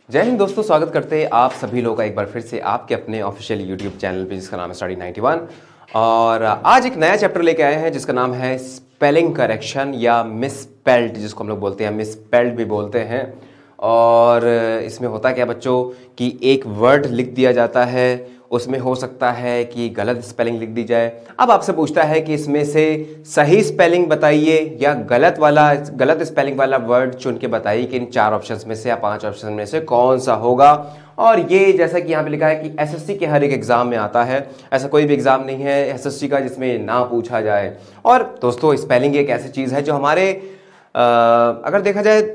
जय हिंद दोस्तों, स्वागत करते हैं आप सभी लोगों का एक बार फिर से आपके अपने ऑफिशियल यूट्यूब चैनल पे जिसका नाम है स्टडी 91। और आज एक नया चैप्टर लेके आए हैं जिसका नाम है स्पेलिंग करेक्शन या मिसस्पेल्ड, जिसको हम लोग बोलते हैं मिसस्पेल्ड भी बोलते हैं। और इसमें होता क्या बच्चों कि एक वर्ड लिख दिया जाता है, उसमें हो सकता है कि गलत स्पेलिंग लिख दी जाए। अब आपसे पूछता है कि इसमें से सही स्पेलिंग बताइए या गलत स्पेलिंग वाला वर्ड चुन के बताइए कि इन 4 ऑप्शंस में से या 5 ऑप्शन में से कौन सा होगा। और ये जैसा कि यहाँ पे लिखा है कि एसएससी के हर एक एग्जाम में आता है, ऐसा कोई भी एग्जाम नहीं है एसएससी का जिसमें ना पूछा जाए। और दोस्तों स्पेलिंग एक ऐसी चीज़ है जो हमारे अगर देखा जाए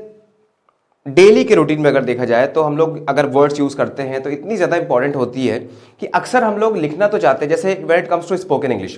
डेली के रूटीन में अगर देखा जाए तो हम लोग अगर वर्ड्स यूज़ करते हैं तो इतनी ज़्यादा इंपॉर्टेंट होती है कि अक्सर हम लोग लिखना तो चाहते हैं। जैसे when it comes to spoken English,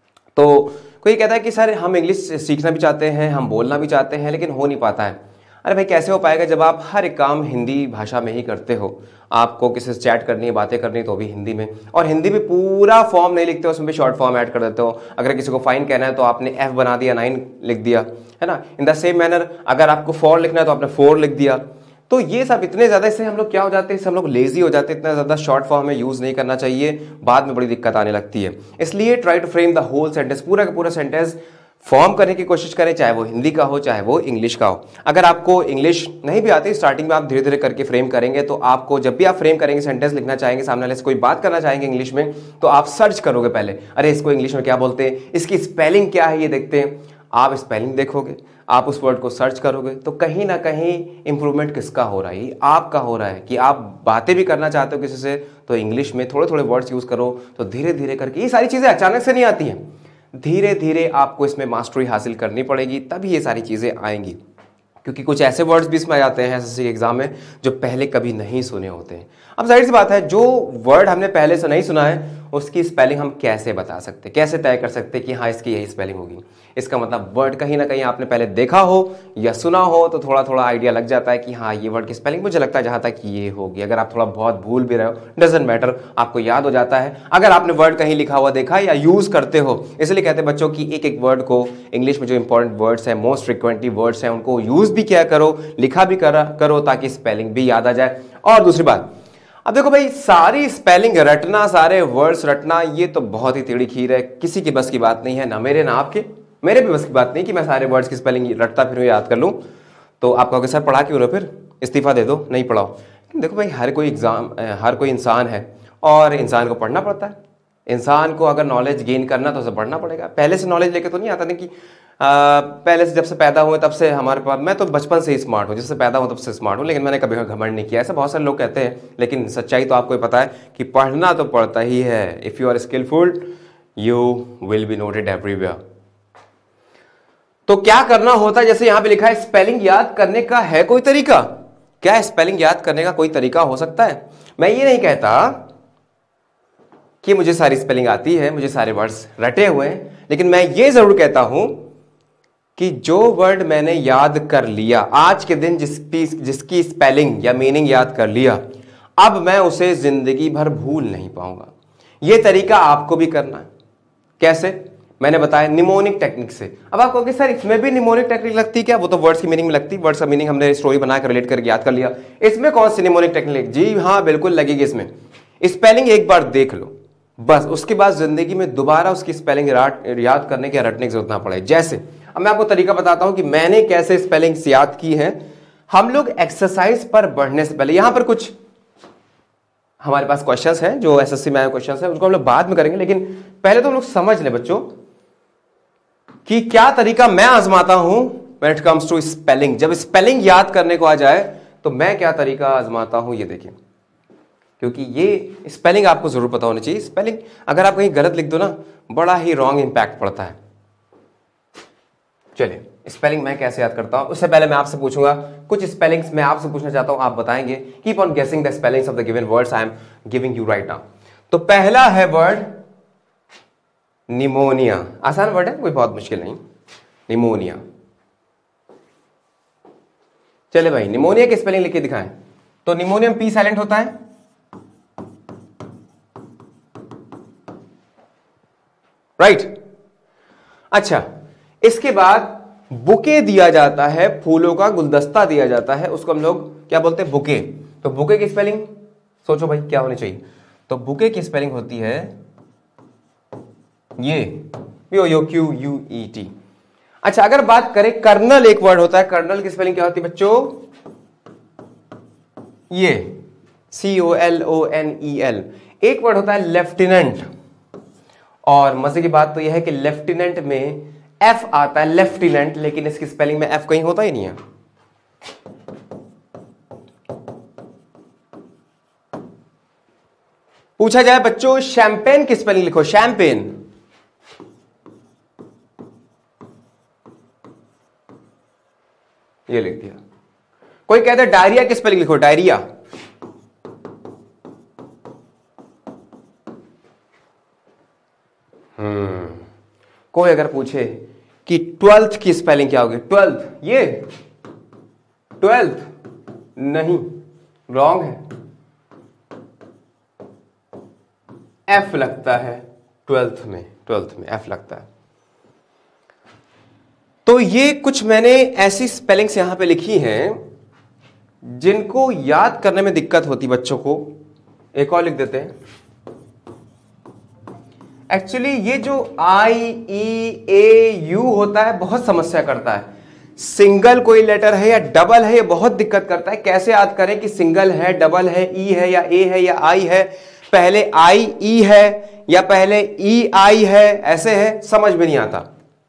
तो कोई कहता है कि सर हम इंग्लिश सीखना भी चाहते हैं, हम बोलना भी चाहते हैं, लेकिन हो नहीं पाता है। अरे भाई कैसे हो पाएगा जब आप हर एक काम हिंदी भाषा में ही करते हो। आपको किसी से चैट करनी है, बातें करनी है तो भी हिंदी में, और हिंदी में पूरा फॉर्म नहीं लिखते हो, उसमें भी शॉर्ट फॉर्म ऐड कर देते हो। अगर किसी को फाइन कहना है तो आपने एफ बना दिया, 9 लिख दिया, है ना। इन द सेम मैनर अगर आपको 4 लिखना है तो आपने 4 लिख दिया। तो ये सब इतने ज़्यादा, इससे हम लोग क्या हो जाते हैं, इससे हम लोग लेजी हो जाते हैं। इतना ज़्यादा शॉर्ट फॉर्म में यूज़ नहीं करना चाहिए, बाद में बड़ी दिक्कत आने लगती है। इसलिए try to frame the whole sentence, पूरा का पूरा सेंटेंस फॉर्म करने की कोशिश करें, चाहे वो हिंदी का हो चाहे वो इंग्लिश का हो। अगर आपको इंग्लिश नहीं भी आती, स्टार्टिंग में आप धीरे धीरे करके फ्रेम करेंगे तो आपको जब भी आप फ्रेम करेंगे, सेंटेंस लिखना चाहेंगे, सामने वाले से कोई बात करना चाहेंगे इंग्लिश में, तो आप सर्च करोगे पहले, अरे इसको इंग्लिश में क्या बोलते हैं, इसकी स्पेलिंग क्या है ये देखते हैं। आप स्पेलिंग देखोगे, आप उस वर्ड को सर्च करोगे, तो कहीं ना कहीं इंप्रूवमेंट किसका हो रहा है, आपका हो रहा है। कि आप बातें भी करना चाहते हो किसी से तो इंग्लिश में थोड़े थोड़े वर्ड्स यूज़ करो, तो धीरे धीरे करके ये सारी चीज़ें अचानक से नहीं आती हैं, धीरे धीरे आपको इसमें मास्टरी हासिल करनी पड़ेगी, तभी ये सारी चीज़ें आएंगी। क्योंकि कुछ ऐसे वर्ड्स भी इसमें आ जाते हैं एसएससी के एग्जाम में जो पहले कभी नहीं सुने होते हैं। अब जाहिर सी बात है, जो वर्ड हमने पहले से नहीं सुना है उसकी स्पेलिंग हम कैसे बता सकते, कैसे तय कर सकते कि हाँ इसकी यही स्पेलिंग होगी। इसका मतलब वर्ड कहीं ना कहीं आपने पहले देखा हो या सुना हो तो थोड़ा थोड़ा आइडिया लग जाता है कि हाँ ये वर्ड की स्पेलिंग मुझे लगता है जहाँ तक ये होगी। अगर आप थोड़ा बहुत भूल भी रहे हो, डजेंट मैटर, आपको याद हो जाता है अगर आपने वर्ड कहीं लिखा हुआ देखा या यूज़ करते हो। इसलिए कहते हैं बच्चों की एक एक वर्ड को, इंग्लिश में जो इंपॉर्टेंट वर्ड्स हैं, मोस्ट फ्रिक्वेंटली वर्ड्स हैं, उनको यूज़ भी किया करो, लिखा भी करो ताकि स्पेलिंग भी याद आ जाए। और दूसरी बात, अब देखो भाई, सारी स्पेलिंग रटना, सारे वर्ड्स रटना, ये तो बहुत ही टेढ़ी खीर है, किसी की बस की बात नहीं है, ना मेरे ना आपके, मेरे भी बस की बात नहीं कि मैं सारे वर्ड्स की स्पेलिंग रटता फिर याद कर लूं। तो आप कहोगे सर पढ़ा क्यों रहे, फिर इस्तीफा दे दो, नहीं पढ़ाओ। देखो भाई, हर कोई इंसान है और इंसान को पढ़ना पड़ता है। इंसान को अगर नॉलेज गेन करना तो उसे पढ़ना पड़ेगा। पहले से नॉलेज लेके तो नहीं आता, नहीं कि पहले से जब से पैदा हुए तब से हमारे पास, मैं तो बचपन से ही स्मार्ट हूँ, जब से पैदा हूँ तब से स्मार्ट हूँ, लेकिन मैंने कभी घमंड नहीं किया। ऐसा बहुत सारे लोग कहते हैं, लेकिन सच्चाई तो आपको पता है कि पढ़ना तो पड़ता ही है। If you are skilful you will be noted everywhere. तो क्या करना होता है, जैसे यहाँ पे लिखा है स्पेलिंग याद करने का है कोई तरीका? क्या स्पेलिंग याद करने का कोई तरीका हो सकता है? मैं ये नहीं कहता कि मुझे सारी स्पेलिंग आती है, मुझे सारे वर्ड्स रटे हुए हैं, लेकिन मैं ये जरूर कहता हूं कि जो वर्ड मैंने याद कर लिया आज के दिन, जिसकी स्पेलिंग या मीनिंग याद कर लिया, अब मैं उसे जिंदगी भर भूल नहीं पाऊंगा। यह तरीका आपको भी करना है। कैसे? मैंने बताया निमोनिक टेक्निक से। अब आप कहोगे सर इसमें भी निमोनिक टेक्निक लगती है क्या? वो तो वर्ड्स की मीनिंग में लगती है, वर्ड्स का मीनिंग हमने स्टोरी बनाकर रिलेट करके याद कर लिया, इसमें कौन सी निमोनिक टेक्निक? जी हाँ बिल्कुल लगेगी इसमें। स्पेलिंग एक बार देख लो बस, उसके बाद जिंदगी में दोबारा उसकी स्पेलिंग याद करने की, रटने की जरूरत ना पड़े। जैसे अब मैं आपको तरीका बताता हूं कि मैंने कैसे स्पेलिंग्स याद की हैं। हम लोग एक्सरसाइज पर बढ़ने से पहले, यहां पर कुछ हमारे पास क्वेश्चंस हैं जो एसएससी में आए क्वेश्चंस हैं, उसको हम लोग बाद में करेंगे, लेकिन पहले तो हम लोग समझ लें बच्चों कि क्या तरीका मैं आजमाता हूं when it comes to spelling. जब स्पेलिंग याद करने को आ जाए तो मैं क्या तरीका आजमाता हूं, ये देखिए, क्योंकि ये स्पेलिंग आपको जरूर पता होनी चाहिए। स्पेलिंग अगर आप कहीं गलत लिख दो ना, बड़ा ही रॉन्ग इंपैक्ट पड़ता है। चलिए स्पेलिंग मैं कैसे याद करता हूं, उससे पहले मैं आपसे पूछूंगा कुछ स्पेलिंग्स मैं आपसे पूछना चाहता हूं, आप बताएंगे। Keep on guessing the spellings of the given words I am giving you right now. तो पहला है वर्ड निमोनिया। आसान वर्ड है, कोई बहुत मुश्किल नहीं। निमोनिया। चले भाई, निमोनिया की स्पेलिंग लिख के दिखाएं। तो निमोनियम पी साइलेंट होता है, राइट। अच्छा, इसके बाद बुके दिया जाता है, फूलों का गुलदस्ता दिया जाता है, उसको हम लोग क्या बोलते हैं? बुके। तो बुके की स्पेलिंग सोचो भाई क्या होनी चाहिए। तो बुके की स्पेलिंग होती है ये BOUQUET। अच्छा, अगर बात करें कर्नल, एक वर्ड होता है, कर्नल की स्पेलिंग क्या होती है बच्चों? ये COLONEL। एक वर्ड होता है लेफ्टिनेंट, और मजे की बात तो यह है कि लेफ्टिनेंट में F आता है, लेफ्टिनेंट, लेकिन इसकी स्पेलिंग में F कहीं होता ही नहीं है। पूछा जाए बच्चों शैंपेन की स्पेलिंग लिखो, शैंपेन। ये लिख दिया। कोई कहता है डायरिया की स्पेलिंग लिखो, डायरिया। कोई अगर पूछे कि 12th की स्पेलिंग क्या होगी, 12th, ये 12th नहीं, रॉन्ग है, F लगता है 12th में, 12th में F लगता है। तो ये कुछ मैंने ऐसी स्पेलिंग्स यहां पे लिखी हैं जिनको याद करने में दिक्कत होती बच्चों को। एक और लिख देते हैं। एक्चुअली ये जो IEAU होता है बहुत समस्या करता है। सिंगल कोई लेटर है या डबल है, ये बहुत दिक्कत करता है। कैसे याद करें कि सिंगल है, डबल है, ई है या ए है या आई है, पहले IE है या पहले EI है, ऐसे है, समझ में नहीं आता।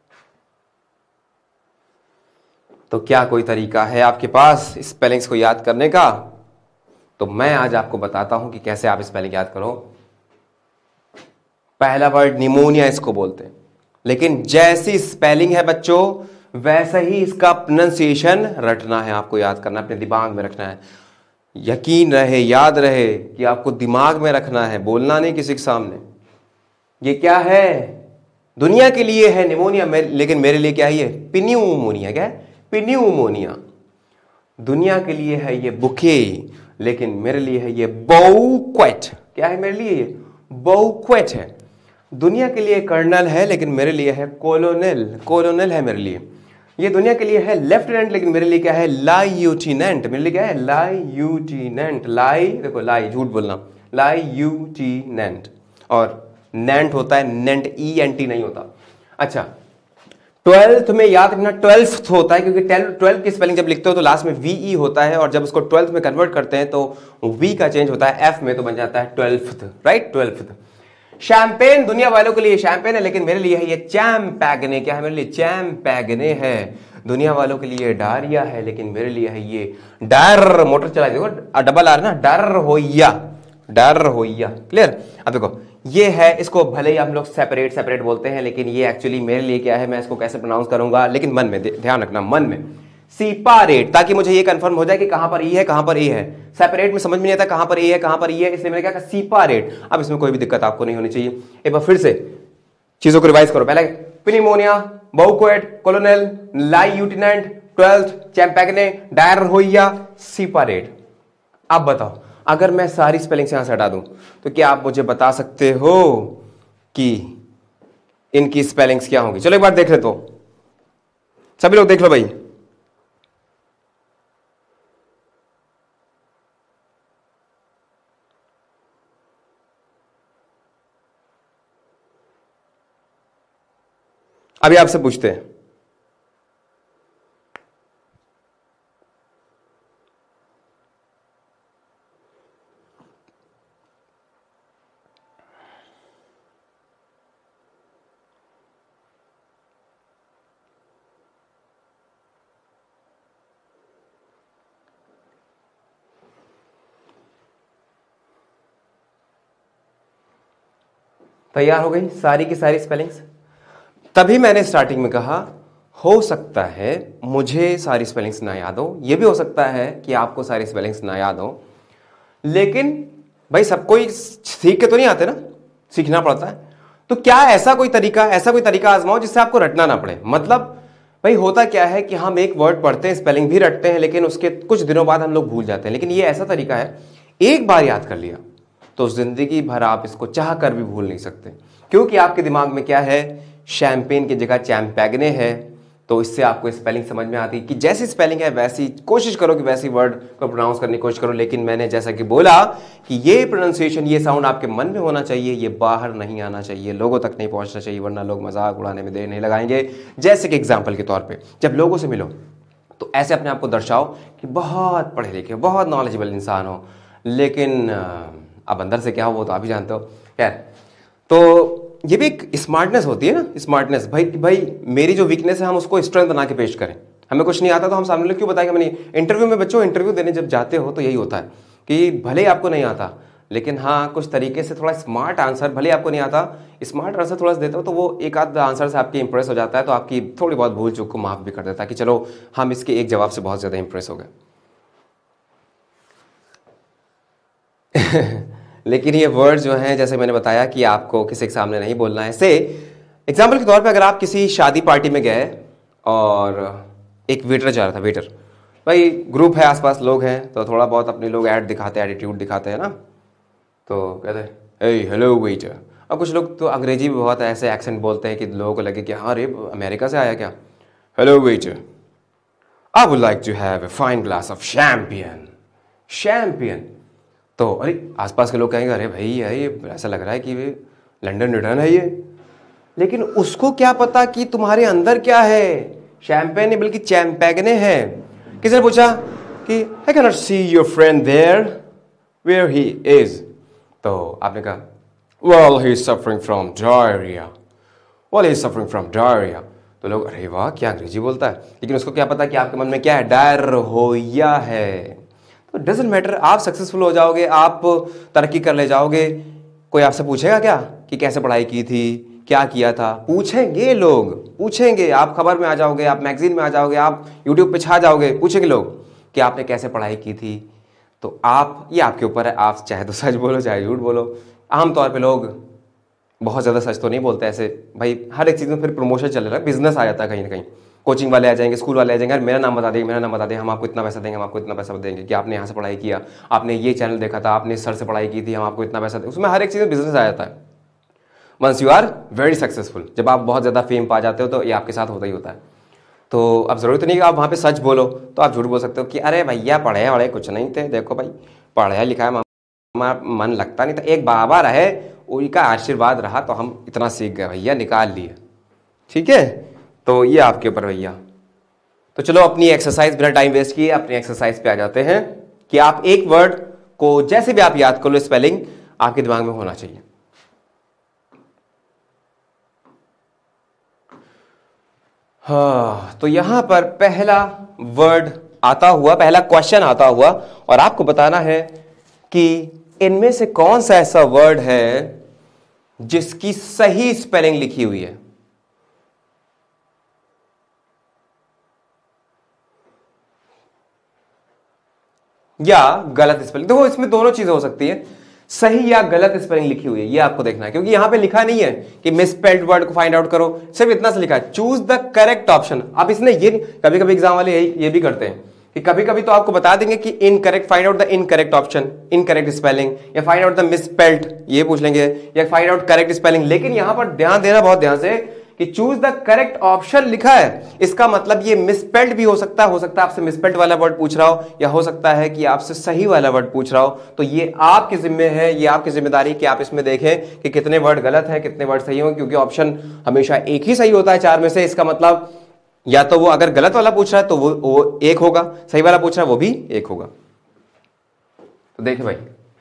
तो क्या कोई तरीका है आपके पास स्पेलिंग्स को याद करने का? तो मैं आज आपको बताता हूं कि कैसे आप स्पेलिंग याद करो। पहला वर्ड निमोनिया इसको बोलते हैं, लेकिन जैसी स्पेलिंग है बच्चों वैसा ही इसका प्रोनाउंसिएशन रटना है, आपको याद करना, अपने दिमाग में रखना है। यकीन रहे, याद रहे कि आपको दिमाग में रखना है, बोलना नहीं किसी के सामने। ये क्या है? दुनिया के लिए है निमोनिया, लेकिन मेरे लिए क्या है? ये पिन्यूमोनिया। क्या है? पिन्यूमोनिया। दुनिया के लिए है ये बुके, लेकिन मेरे लिए है ये बौक्वेट। क्या है मेरे लिए? ये बौक्वेट है। दुनिया के लिए कर्नल है, लेकिन मेरे लिए है कोलोनेल। कोलोनेल है मेरे लिए। ये दुनिया के लिए है लेफ्टिनेंट, लेकिन मेरे लिए क्या है? लायूटिनेंट। मेरे लिए क्या है? लायूटिनेंट। लाई देखो, लाई झूठ बोलना, लायूटिनेंट। और नेंट होता है, नेंट ENT नहीं होता। अच्छा, 12th में याद रखना 12th होता है, क्योंकि 12 की स्पेलिंग जब लिखते हो तो लास्ट में VE होता है, और जब उसको 12th में कन्वर्ट करते हैं तो V का चेंज होता है F में, तो बन जाता है 12th, राइट? 12th। शैंपेन दुनिया वालों के लिए शैंपेन है, लेकिन मेरे लिए है ये चैम्पैगने। क्या है मेरे लिए? चैम्पैगने है। दुनिया वालों के लिए डायरिया है, लेकिन मेरे लिए है ये डर। मोटर चला देखो, डबल आर ना, डर होइया, डर होइया। क्लियर? अब देखो ये है, इसको भले ही आप लोग सेपरेट सेपरेट बोलते हैं, लेकिन ये एक्चुअली मेरे लिए क्या है, मैं इसको कैसे प्रोनाउंस करूंगा, लेकिन मन में ध्यान रखना, मन में सीपारेट, ताकि मुझे ये कंफर्म हो जाए कि कहां पर ई है कहां पर ए है। सेपरेट में समझ में नहीं आता कहां पर ए है कहां पर ई है, इसलिए मैंने क्या कहा? सीपारेट। अब इसमें कोई भी दिक्कत आपको नहीं होनी चाहिए। एक बार फिर से चीजों को रिवाइज करो। पहले पिन्यूमोनिया, बौक्वेट, कोलोनेल, लायूटिनेंट, 12th, चैम्पैगने, डायर होइया, सीपारेट। अब बताओ, अगर मैं सारी स्पेलिंग्स यहां से हटा दूं तो क्या आप मुझे बता सकते हो कि इनकी स्पेलिंग्स क्या होंगी? चलो एक बार देख ले, तो सभी लोग देख लो भाई। अभी आपसे पूछते हैं, तैयार हो गई सारी की सारी स्पेलिंग्स? तभी मैंने स्टार्टिंग में कहा हो सकता है मुझे सारी स्पेलिंग्स ना याद हो, यह भी हो सकता है कि आपको सारी स्पेलिंग्स ना याद हो, लेकिन भाई सबको ही सीख के तो नहीं आते ना, सीखना पड़ता है। तो क्या ऐसा कोई तरीका आजमाओ जिससे आपको रटना ना पड़े। मतलब भाई होता क्या है कि हम एक वर्ड पढ़ते हैं, स्पेलिंग भी रटते हैं, लेकिन उसके कुछ दिनों बाद हम लोग भूल जाते हैं। लेकिन ये ऐसा तरीका है, एक बार याद कर लिया तो जिंदगी भर आप इसको चाह कर भी भूल नहीं सकते, क्योंकि आपके दिमाग में क्या है? शैंपेन की जगह चैम्पैगने है, तो इससे आपको स्पेलिंग समझ में आती है कि जैसी स्पेलिंग है वैसी कोशिश करो कि वैसी वर्ड को प्रोनाउंस करने की कोशिश करो। लेकिन मैंने जैसा कि बोला कि ये प्रोनाउंसिएशन, ये साउंड आपके मन में होना चाहिए, ये बाहर नहीं आना चाहिए, लोगों तक नहीं पहुंचना चाहिए, वरना लोग मजाक उड़ाने में देर नहीं लगाएंगे। जैसे कि एग्जाम्पल के तौर पर जब लोगों से मिलो तो ऐसे अपने आप को दर्शाओ कि बहुत पढ़े लिखे, बहुत नॉलेजेबल इंसान हो, लेकिन अब अंदर से क्या हो वो तो आप ही जानते हो। खैर, तो ये भी एक स्मार्टनेस होती है ना, स्मार्टनेस। भाई मेरी जो वीकनेस है हम उसको स्ट्रेंथ बना के पेश करें। हमें कुछ नहीं आता तो हम सामने लोग क्यों बताएंगे हमें नहीं। इंटरव्यू में बच्चों, इंटरव्यू देने जब जाते हो तो यही होता है कि भले ही आपको नहीं आता, लेकिन हाँ कुछ तरीके से थोड़ा स्मार्ट आंसर, भले आपको नहीं आता, स्मार्ट आंसर थोड़ा सा देते हो तो वो एक आध आंसर से आपकी इंप्रेस हो जाता है, तो आपकी थोड़ी बहुत भूल चूक को माफ भी कर देता है कि चलो हम इसके एक जवाब से बहुत ज़्यादा इंप्रेस हो गए। लेकिन ये वर्ड जो हैं, जैसे मैंने बताया कि आपको किसी के सामने नहीं बोलना है। से एग्जाम्पल के तौर पे अगर आप किसी शादी पार्टी में गए और एक वेटर जा रहा था, वेटर भाई ग्रुप है, आसपास लोग हैं, तो थोड़ा बहुत अपने लोग ऐड दिखाते हैं, एटीट्यूड दिखाते हैं ना, तो कहते हैं हे हेलो वेटर। अब कुछ लोग तो अंग्रेजी भी बहुत ऐसे एक्सेंट बोलते हैं कि लोगों को लगे कि हाँ रे अमेरिका से आया क्या। Hello waiter, I would like to have a fine glass of champion. Champion तो अरे आसपास के लोग कहेंगे अरे भाई ये ऐसा लग रहा है कि वे लंदन रिटर्न है ये, लेकिन उसको क्या पता कि तुम्हारे अंदर क्या है। शैम्पेन नहीं बल्कि चैम्पैगने है। किसी ने पूछा कि I can not see your friend there, where he is. तो आपने कहा well he is suffering from diarrhoea, well he is suffering from diarrhoea. तो लोग अरे वाह क्या अंग्रेजी बोलता है, लेकिन उसको क्या पता कि आपके मन में क्या है, डायरिया है। तो डजेंट मैटर, आप सक्सेसफुल हो जाओगे, आप तरक्की कर ले जाओगे। कोई आपसे पूछेगा क्या कि कैसे पढ़ाई की थी, क्या किया था? पूछेंगे, लोग पूछेंगे। आप खबर में आ जाओगे, आप मैगजीन में आ जाओगे, आप यूट्यूब पे छा जाओगे, पूछेंगे लोग कि आपने कैसे पढ़ाई की थी। तो आप, ये आपके ऊपर है, आप चाहे तो सच बोलो चाहे झूठ बोलो। आमतौर पर लोग बहुत ज़्यादा सच तो नहीं बोलते ऐसे, भाई हर एक चीज़ में फिर प्रमोशन चल रहा है, बिजनेस आ जाता है कहीं ना कहीं। कोचिंग वाले आ जाएंगे, स्कूल वाले आ जाएंगे, मेरा नाम बता देंगे, मेरा नाम बता देंगे, हम आपको इतना पैसा देंगे, हम आपको इतना पैसा देंगे कि आपने यहाँ से पढ़ाई किया, आपने ये चैनल देखा था, आपने सर से पढ़ाई की थी, हम आपको इतना पैसा देंगे। उसमें हर एक चीज़ में बिजनेस आ जाता है। Once you are very successful, जब आप बहुत ज़्यादा फेम पा जाते हो तो ये आपके साथ होता ही होता है। तो अब ज़रूरत नहीं कि आप वहाँ पे सच बोलो, तो आप झूठ बोल सकते हो कि अरे भैया पढ़े वढ़े कुछ नहीं थे, देखो भाई पढ़ाया लिखा मन लगता नहीं था, एक बाबा रहे उनका आशीर्वाद रहा तो हम इतना सीख गए भैया, निकाल लिए। ठीक है, तो ये आपके ऊपर भैया। तो चलो अपनी एक्सरसाइज, बिना टाइम वेस्ट किए अपनी एक्सरसाइज पे आ जाते हैं कि आप एक वर्ड को जैसे भी आप याद कर लो, स्पेलिंग आपके दिमाग में होना चाहिए। हाँ, तो यहां पर पहला वर्ड आता हुआ, पहला क्वेश्चन आता हुआ, और आपको बताना है कि इनमें से कौन सा ऐसा वर्ड है जिसकी सही स्पेलिंग लिखी हुई है। या गलत स्पेलिंग। देखो इसमें दोनों चीजें हो सकती है, सही या गलत स्पेलिंग लिखी हुई है, ये आपको देखना है, क्योंकि यहां पे लिखा नहीं है कि मिसस्पेल्ड वर्ड को फाइंड आउट करो, सिर्फ इतना से लिखा है चूज द करेक्ट ऑप्शन। अब इसने ये, कभी कभी एग्जाम वाले ये भी करते हैं कि कभी कभी तो आपको बता देंगे कि incorrect, find out the incorrect option, incorrect spelling, या फाइंड आउट द मिसस्पेल्ड, ये पूछ लेंगे, या फाइंड आउट करेक्ट स्पेलिंग। लेकिन यहां पर ध्यान देना बहुत ध्यान से कि चूज द करेक्ट ऑप्शन लिखा है, इसका मतलब ये मिसस्पेल्ड भी हो सकता है आपसे मिसस्पेल्ड वाला वर्ड पूछ रहा हो, या हो सकता है कि आपसे सही वाला वर्ड पूछ रहा हो। तो ये आपकी जिम्मे है, ये आपकी जिम्मेदारी कि आप इसमें देखें कि कितने वर्ड गलत है, कितने वर्ड सही हो, क्योंकि ऑप्शन हमेशा एक ही सही होता है 4 में से। इसका मतलब या तो वो अगर गलत वाला पूछ रहा है तो वो एक होगा, सही वाला पूछ रहा है वो भी एक होगा। तो देखिए भाई,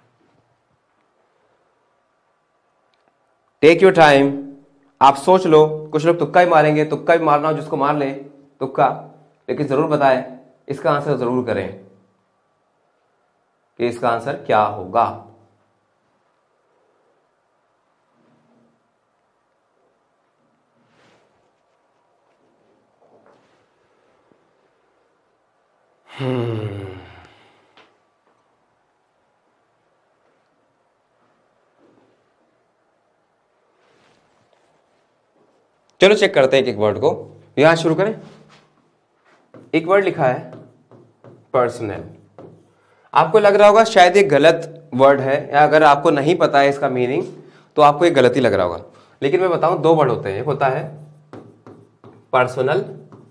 टेक योर टाइम, आप सोच लो। कुछ लोग तुक्का ही मारेंगे, तुक्का भी मारना हो जिसको मार ले तुक्का, लेकिन जरूर बताएं, इसका आंसर जरूर करें कि इसका आंसर क्या होगा। चलो चेक करते हैं एक एक वर्ड को। यहां शुरू करें। एक वर्ड लिखा है पर्सनल। आपको लग रहा होगा शायद ये गलत वर्ड है, या अगर आपको नहीं पता है इसका मीनिंग तो आपको एक गलती लग रहा होगा, लेकिन मैं बताऊं 2 वर्ड होते हैं। एक होता है पर्सनल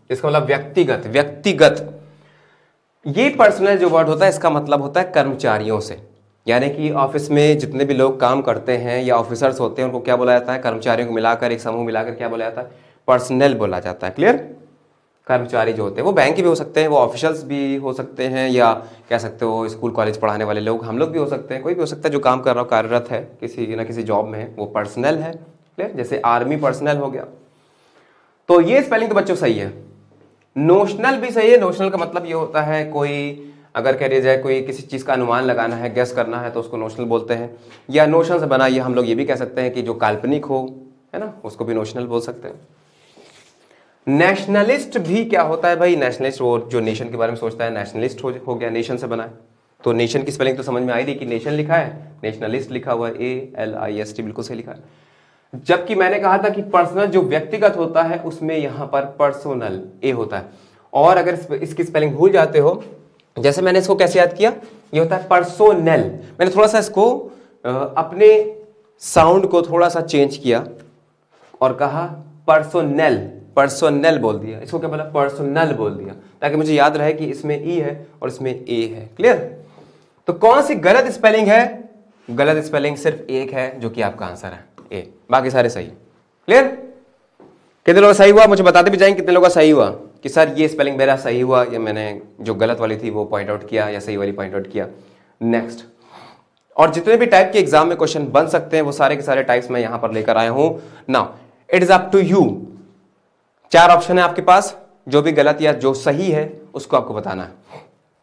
इसका मतलब व्यक्तिगत, व्यक्तिगत। ये पर्सनल जो वर्ड होता है इसका मतलब होता है कर्मचारियों से, यानी कि ऑफिस में जितने भी लोग काम करते हैं या ऑफिसर्स होते हैं उनको क्या बोला जाता है, कर्मचारियों को मिलाकर एक समूह मिलाकर क्या बोला जाता है, पर्सनल बोला जाता है। क्लियर? कर्मचारी जो होते हैं वो बैंक के भी हो सकते हैं, वो ऑफिशियल्स भी हो सकते हैं, या कह सकते हो स्कूल कॉलेज पढ़ाने वाले लोग, हम लोग भी हो सकते हैं, कोई भी हो सकता है जो काम कर रहा हो, कार्यरत है किसी ना किसी जॉब में है, वो पर्सनल है। क्लियर? जैसे आर्मी पर्सनल हो गया। तो ये स्पेलिंग तो बच्चों सही है। नोशनल भी सही है। नोशनल का मतलब ये होता है कोई, अगर कह दिया जाए कोई किसी चीज का अनुमान लगाना है, गेस करना है, तो उसको नोशनल बोलते हैं। या नोशन से बना, ये हम लोग ये भी कह सकते हैं कि जो काल्पनिक हो, है ना, उसको भी नोशनल बोल सकते हैं। नेशनलिस्ट भी क्या होता है भाई? नेशनलिस्ट वो जो नेशन के बारे में सोचता है, नेशनलिस्ट हो गया, नेशन से बना है। तो नेशन की स्पेलिंग तो समझ में आई थी कि नेशन लिखा है, नेशनलिस्ट लिखा हुआ है, ALIST, बिल्कुल सही लिखा है। जबकि मैंने कहा था कि पर्सनल जो व्यक्तिगत होता है उसमें यहां पर पर्सोनल ए होता है। और अगर इसकी स्पेलिंग भूल जाते हो, जैसे मैंने इसको कैसे याद किया, ये होता है पर्सोनेल। मैंने थोड़ा सा इसको अपने साउंड को थोड़ा सा चेंज किया और कहा पर्सोनेल, पर्सोनेल बोल दिया। इसको क्या बोला? पर्सोनल बोल दिया, ताकि मुझे याद रहे कि इसमें ई है और इसमें ए है। क्लियर? तो कौन सी गलत स्पेलिंग है? गलत स्पेलिंग सिर्फ एक है जो कि आपका आंसर है ए, बाकी सारे सही। क्लियर? कितने लोगों का सही हुआ? मुझे बताते भी जाएंगे कितने लोगों का सही हुआ कि सर ये स्पेलिंग मेरा सही हुआ, या मैंने जो गलत वाली थी वो पॉइंट आउट किया, या सही वाली पॉइंट आउट किया। नेक्स्ट, और जितने भी टाइप के एग्जाम में क्वेश्चन बन सकते हैं वो सारे के सारे टाइप्स मैं यहां पर लेकर आया हूं। Now it is up to you. 4 option है आपके पास, जो भी गलत या जो सही है उसको आपको बताना है।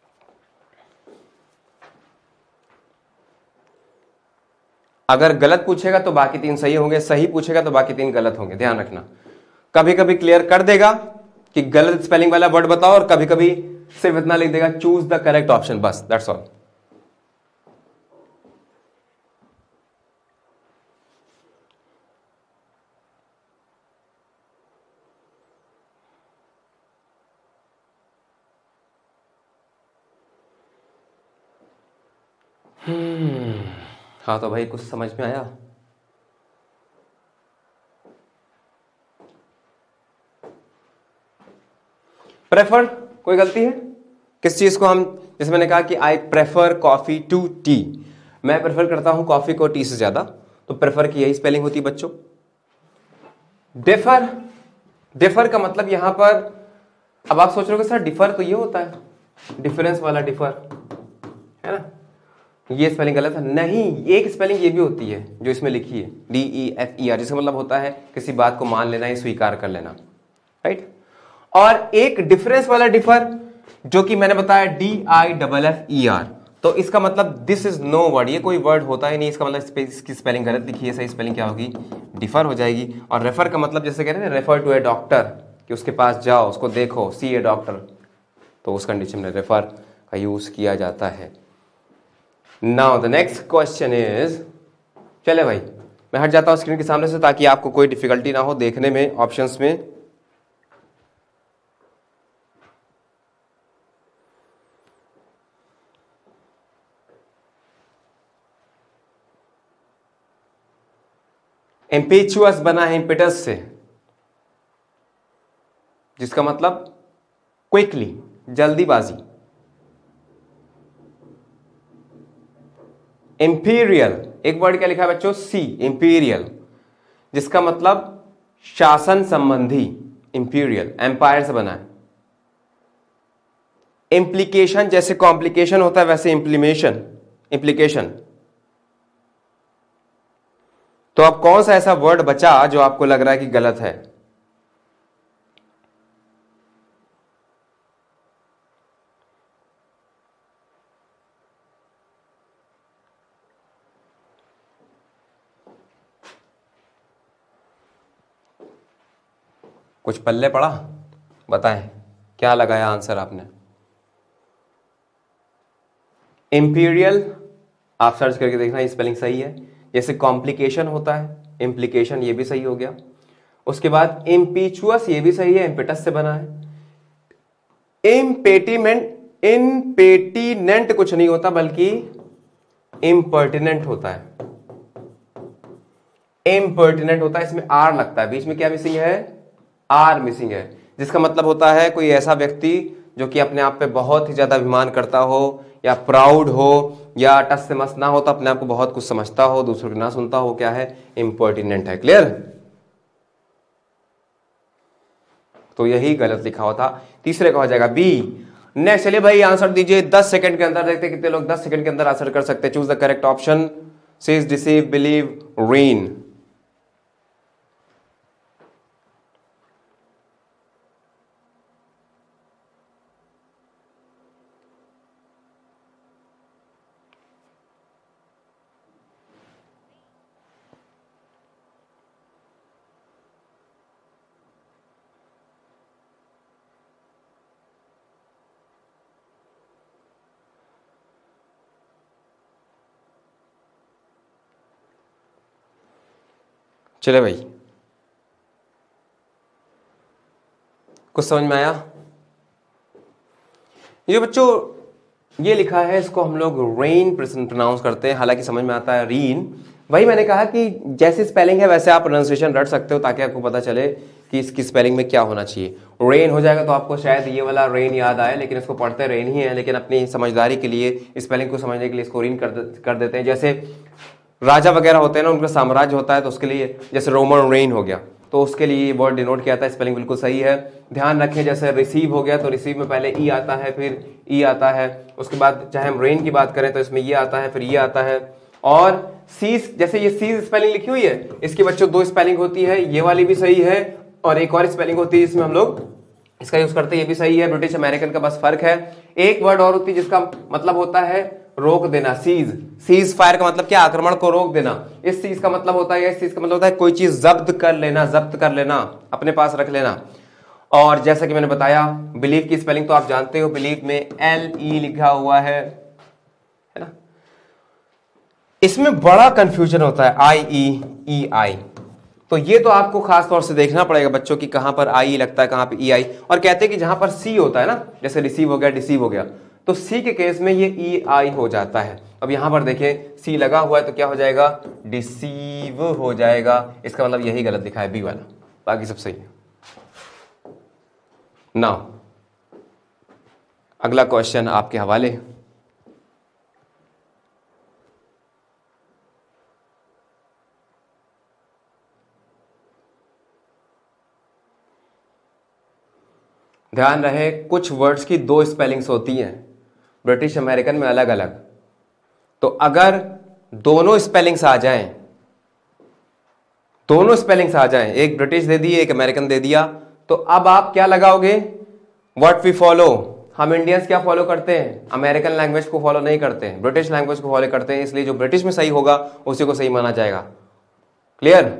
अगर गलत पूछेगा तो बाकी 3 सही होंगे, सही पूछेगा तो बाकी 3 गलत होंगे, ध्यान रखना। कभी कभी क्लियर कर देगा कि गलत स्पेलिंग वाला वर्ड बताओ, और कभी कभी सिर्फ इतना लिख देगा चूज द करेक्ट ऑप्शन, बस, दैट्स ऑल। हाँ तो भाई कुछ समझ में आया? प्रेफर, कोई गलती है? किस चीज को हम, जैसे मैंने कहा कि I prefer coffee to tea, मैं प्रेफर करता हूं कॉफी को टी से ज्यादा, तो प्रेफर की यही स्पेलिंग होती है बच्चों। डिफर, डिफर का मतलब यहां पर, अब आप सोच रहे हो कि सर डिफर तो ये होता है, डिफरेंस वाला डिफर, है ना, ये स्पेलिंग गलत है। नहीं, एक स्पेलिंग ये भी होती है जो इसमें लिखी है, DEFER, जिसका मतलब होता है किसी बात को मान लेना या स्वीकार कर लेना, राइट। और एक डिफरेंस वाला डिफर जो कि मैंने बताया DIFFER, तो इसका मतलब दिस इज नो वर्ड, ये कोई वर्ड होता ही नहीं, इसका मतलब इसकी स्पेलिंग गलत लिखी है, सही स्पेलिंग क्या होगी? डिफर हो जाएगी। और रेफर का मतलब जैसे कह रहे हैं रेफर टू ए डॉक्टर, कि उसके पास जाओ, उसको देखो, सी ए डॉक्टर, तो उस कंडीशन में रेफर का यूज किया जाता है। Now the next question is, चले भाई मैं हट जाता हूं स्क्रीन के सामने से ताकि आपको कोई डिफिकल्टी ना हो देखने में ऑप्शंस में। इम्पेचुअस बना है इम्पेटस से, जिसका मतलब क्विकली, जल्दीबाजी। इंपीरियल, एक वर्ड क्या लिखा है बच्चों? सी, इंपीरियल, जिसका मतलब शासन संबंधी, इंपीरियल, एम्पायर से बना है। इम्प्लीकेशन, जैसे कॉम्प्लिकेशन होता है वैसे इम्प्लीमेशन, इम्प्लीकेशन। तो अब कौन सा ऐसा वर्ड बचा जो आपको लग रहा है कि गलत है? कुछ पल्ले पड़ा? बताएं क्या लगाया आंसर आपने? इंपीरियल, आप सर्च करके देखना, ये स्पेलिंग सही है। जैसे कॉम्प्लिकेशन होता है, इम्प्लीकेशन, ये भी सही हो गया। उसके बाद इम्पीचुअस, ये भी सही है, इम्पेटस से बना है। इम्पेटिमेंट, इम्पेटिनेंट कुछ नहीं होता बल्कि इम्पर्टिनेंट होता है, इम्पर्टिनेंट होता है, इसमें आर लगता है, बीच में क्या मिसिंग है? आर मिसिंग है। जिसका मतलब होता है कोई ऐसा व्यक्ति जो कि अपने आप पे बहुत ही ज्यादा अभिमान करता हो या प्राउड हो या टस से मस ना हो, तो अपने आप को बहुत कुछ समझता हो, दूसरों की ना सुनता हो, क्या है, इम्पर्टिनेंट है। क्लियर? तो यही गलत लिखा हुआ था, तीसरे का हो जाएगा बी। नेक्स्ट चलिए भाई आंसर दीजिए 10 सेकंड के अंदर, देखते हैं कितने लोग 10 सेकंड के अंदर आंसर कर सकते हैं। Choose the correct option, says, deceive, believe, rain. चले भाई, कुछ समझ में आया? ये बच्चों ये लिखा है, इसको हम लोग रेन प्रोनाउंस करते हैं, हालांकि समझ में आता है रीन। वही मैंने कहा कि जैसी स्पेलिंग है वैसे आप प्रोनाउंसिएशन रट सकते हो, ताकि आपको पता चले कि इसकी स्पेलिंग में क्या होना चाहिए। रेन हो जाएगा तो आपको शायद ये वाला रेन याद आए, लेकिन इसको पढ़ते रेन ही है, लेकिन अपनी समझदारी के लिए, स्पेलिंग को समझने के लिए इसको रीन कर देते हैं। जैसे राजा वगैरह होते हैं ना, उनका साम्राज्य होता है, तो उसके लिए जैसे रोमन रेन हो गया, तो उसके लिए ये वर्ड डिनोट किया था। स्पेलिंग बिल्कुल सही है, ध्यान रखें। जैसे रिसीव हो गया तो रिसीव में पहले ई आता है, फिर ई आता है, उसके बाद चाहे हम रेन की बात करें तो इसमें ये आता है, फिर ये आता है। और सीज, जैसे ये सीज स्पेलिंग लिखी हुई है, इसकी बच्चों दो स्पेलिंग होती है, ये वाली भी सही है और एक और स्पेलिंग होती है जिसमें हम लोग इसका यूज करते हैं, ये भी सही है। ब्रिटिश अमेरिकन का बस फर्क है। एक वर्ड और होती है जिसका मतलब होता है रोक देना, सीज। सीज फायर का मतलब क्या? आक्रमण को रोक देना। इस चीज का मतलब होता है, इस चीज का मतलब होता है कोई चीज जब्त कर लेना, जब्त कर लेना, अपने पास रख लेना। और जैसा कि मैंने बताया, बिलीव की स्पेलिंग तो आप जानते हो, बिलीव में LE लिखा हुआ है ना। इसमें बड़ा कंफ्यूजन होता है, IEEI, तो ये तो आपको खास तौर से देखना पड़ेगा बच्चों की कहां पर IE लगता है, कहां पर EI। और कहते हैं कि जहां पर C होता है ना, जैसे रिसीव हो गया, डिसीव हो गया, तो C के केस में ये EI हो जाता है। अब यहां पर देखें C लगा हुआ है तो क्या हो जाएगा? डिसीव हो जाएगा। इसका मतलब यही गलत दिखा है, B वाला, बाकी सब सही है। नाउ अगला क्वेश्चन आपके हवाले। ध्यान रहे, कुछ वर्ड्स की दो स्पेलिंग्स होती हैं ब्रिटिश अमेरिकन में अलग अलग। तो अगर दोनों स्पेलिंग्स आ जाएं, दोनों स्पेलिंग्स आ जाएं, एक ब्रिटिश दे दी, एक अमेरिकन दे दिया, तो अब आप क्या लगाओगे? What we follow. हम इंडियंस क्या फॉलो करते हैं? अमेरिकन लैंग्वेज को फॉलो नहीं करते हैं, ब्रिटिश लैंग्वेज को फॉलो करते हैं, इसलिए जो ब्रिटिश में सही होगा उसी को सही माना जाएगा। क्लियर?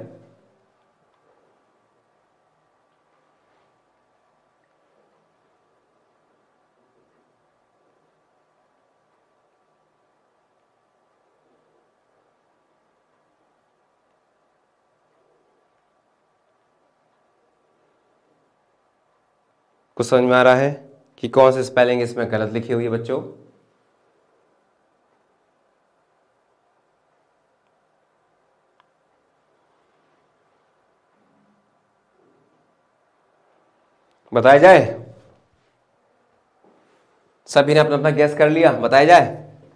कुछ समझ में आ रहा है कि कौन सी स्पेलिंग इसमें गलत लिखी हुई है बच्चों? बताया जाए? सभी ने अपना अपना गैस कर लिया, बताया जाए?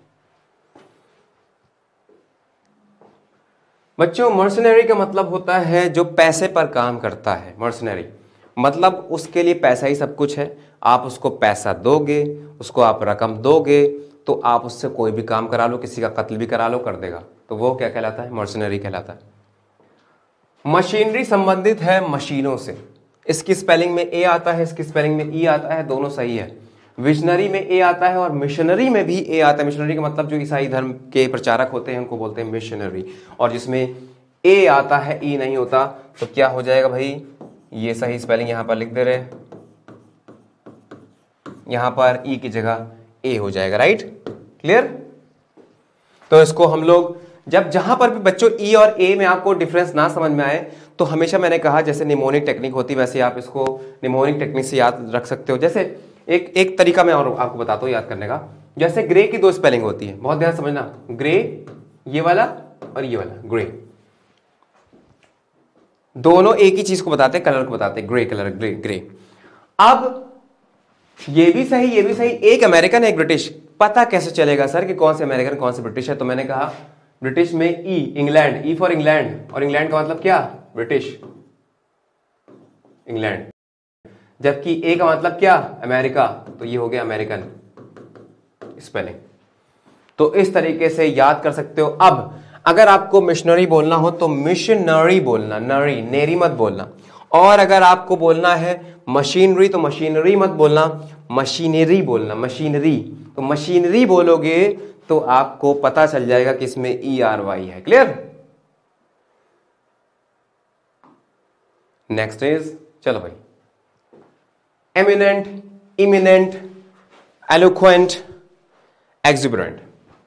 बच्चों मर्सनरी का मतलब होता है जो पैसे पर काम करता है। मर्सनरी मतलब उसके लिए पैसा ही सब कुछ है। आप उसको पैसा दोगे, उसको आप रकम दोगे, तो आप उससे कोई भी काम करा लो, किसी का कत्ल भी करा लो, कर देगा। तो वो क्या कहलाता है? मर्सनरी कहलाता है। मशीनरी संबंधित है मशीनों से। इसकी स्पेलिंग में ए आता है, इसकी स्पेलिंग में ई आता है, दोनों सही है। विजनरी में ए आता है और मिशनरी में भी ए आता है। मिशनरी का मतलब जो ईसाई धर्म के प्रचारक होते हैं उनको बोलते हैं मिशनरी। और जिसमें ए आता है, ई नहीं होता, तो क्या हो जाएगा भाई? ये सही स्पेलिंग यहां पर लिख दे रहे, यहां पर ई की जगह ए हो जाएगा। राइट? क्लियर? तो इसको हम लोग जब जहां पर भी बच्चों ई और ए में आपको डिफरेंस ना समझ में आए, तो हमेशा मैंने कहा जैसे निमोनिक टेक्निक होती है, वैसे आप इसको निमोनिक टेक्निक से याद रख सकते हो। जैसे एक तरीका मैं और आपको बताता हूं याद करने का। जैसे ग्रे की दो स्पेलिंग होती है, बहुत ध्यान समझना। ग्रे ये वाला और ये वाला, ग्रे, दोनों एक ही चीज को बताते हैं, कलर को बताते हैं, ग्रे कलर, ग्रे ग्रे। अब ये भी सही, ये भी सही, एक अमेरिकन एक ब्रिटिश, पता कैसे चलेगा सर कि कौन से अमेरिकन कौन से ब्रिटिश है? तो मैंने कहा ब्रिटिश में E, England, E for England, और इंग्लैंड का मतलब क्या? British, England. जबकि ए का मतलब क्या? अमेरिका, तो ये हो गया अमेरिकन स्पेलिंग। तो इस तरीके से याद कर सकते हो। अब अगर आपको मिशनरी बोलना हो तो मिशनरी बोलना, नरी, नेरी मत बोलना। और अगर आपको बोलना है मशीनरी तो मशीनरी मत बोलना, मशीनरी बोलना, मशीनरी। तो मशीनरी बोलोगे तो आपको पता चल जाएगा कि इसमें ई आर वाई है। क्लियर? नेक्स्ट इज, चलो भाई, एमिनेंट, इमिनेंट, एलोक्वेंट, एक्जुबरेंट।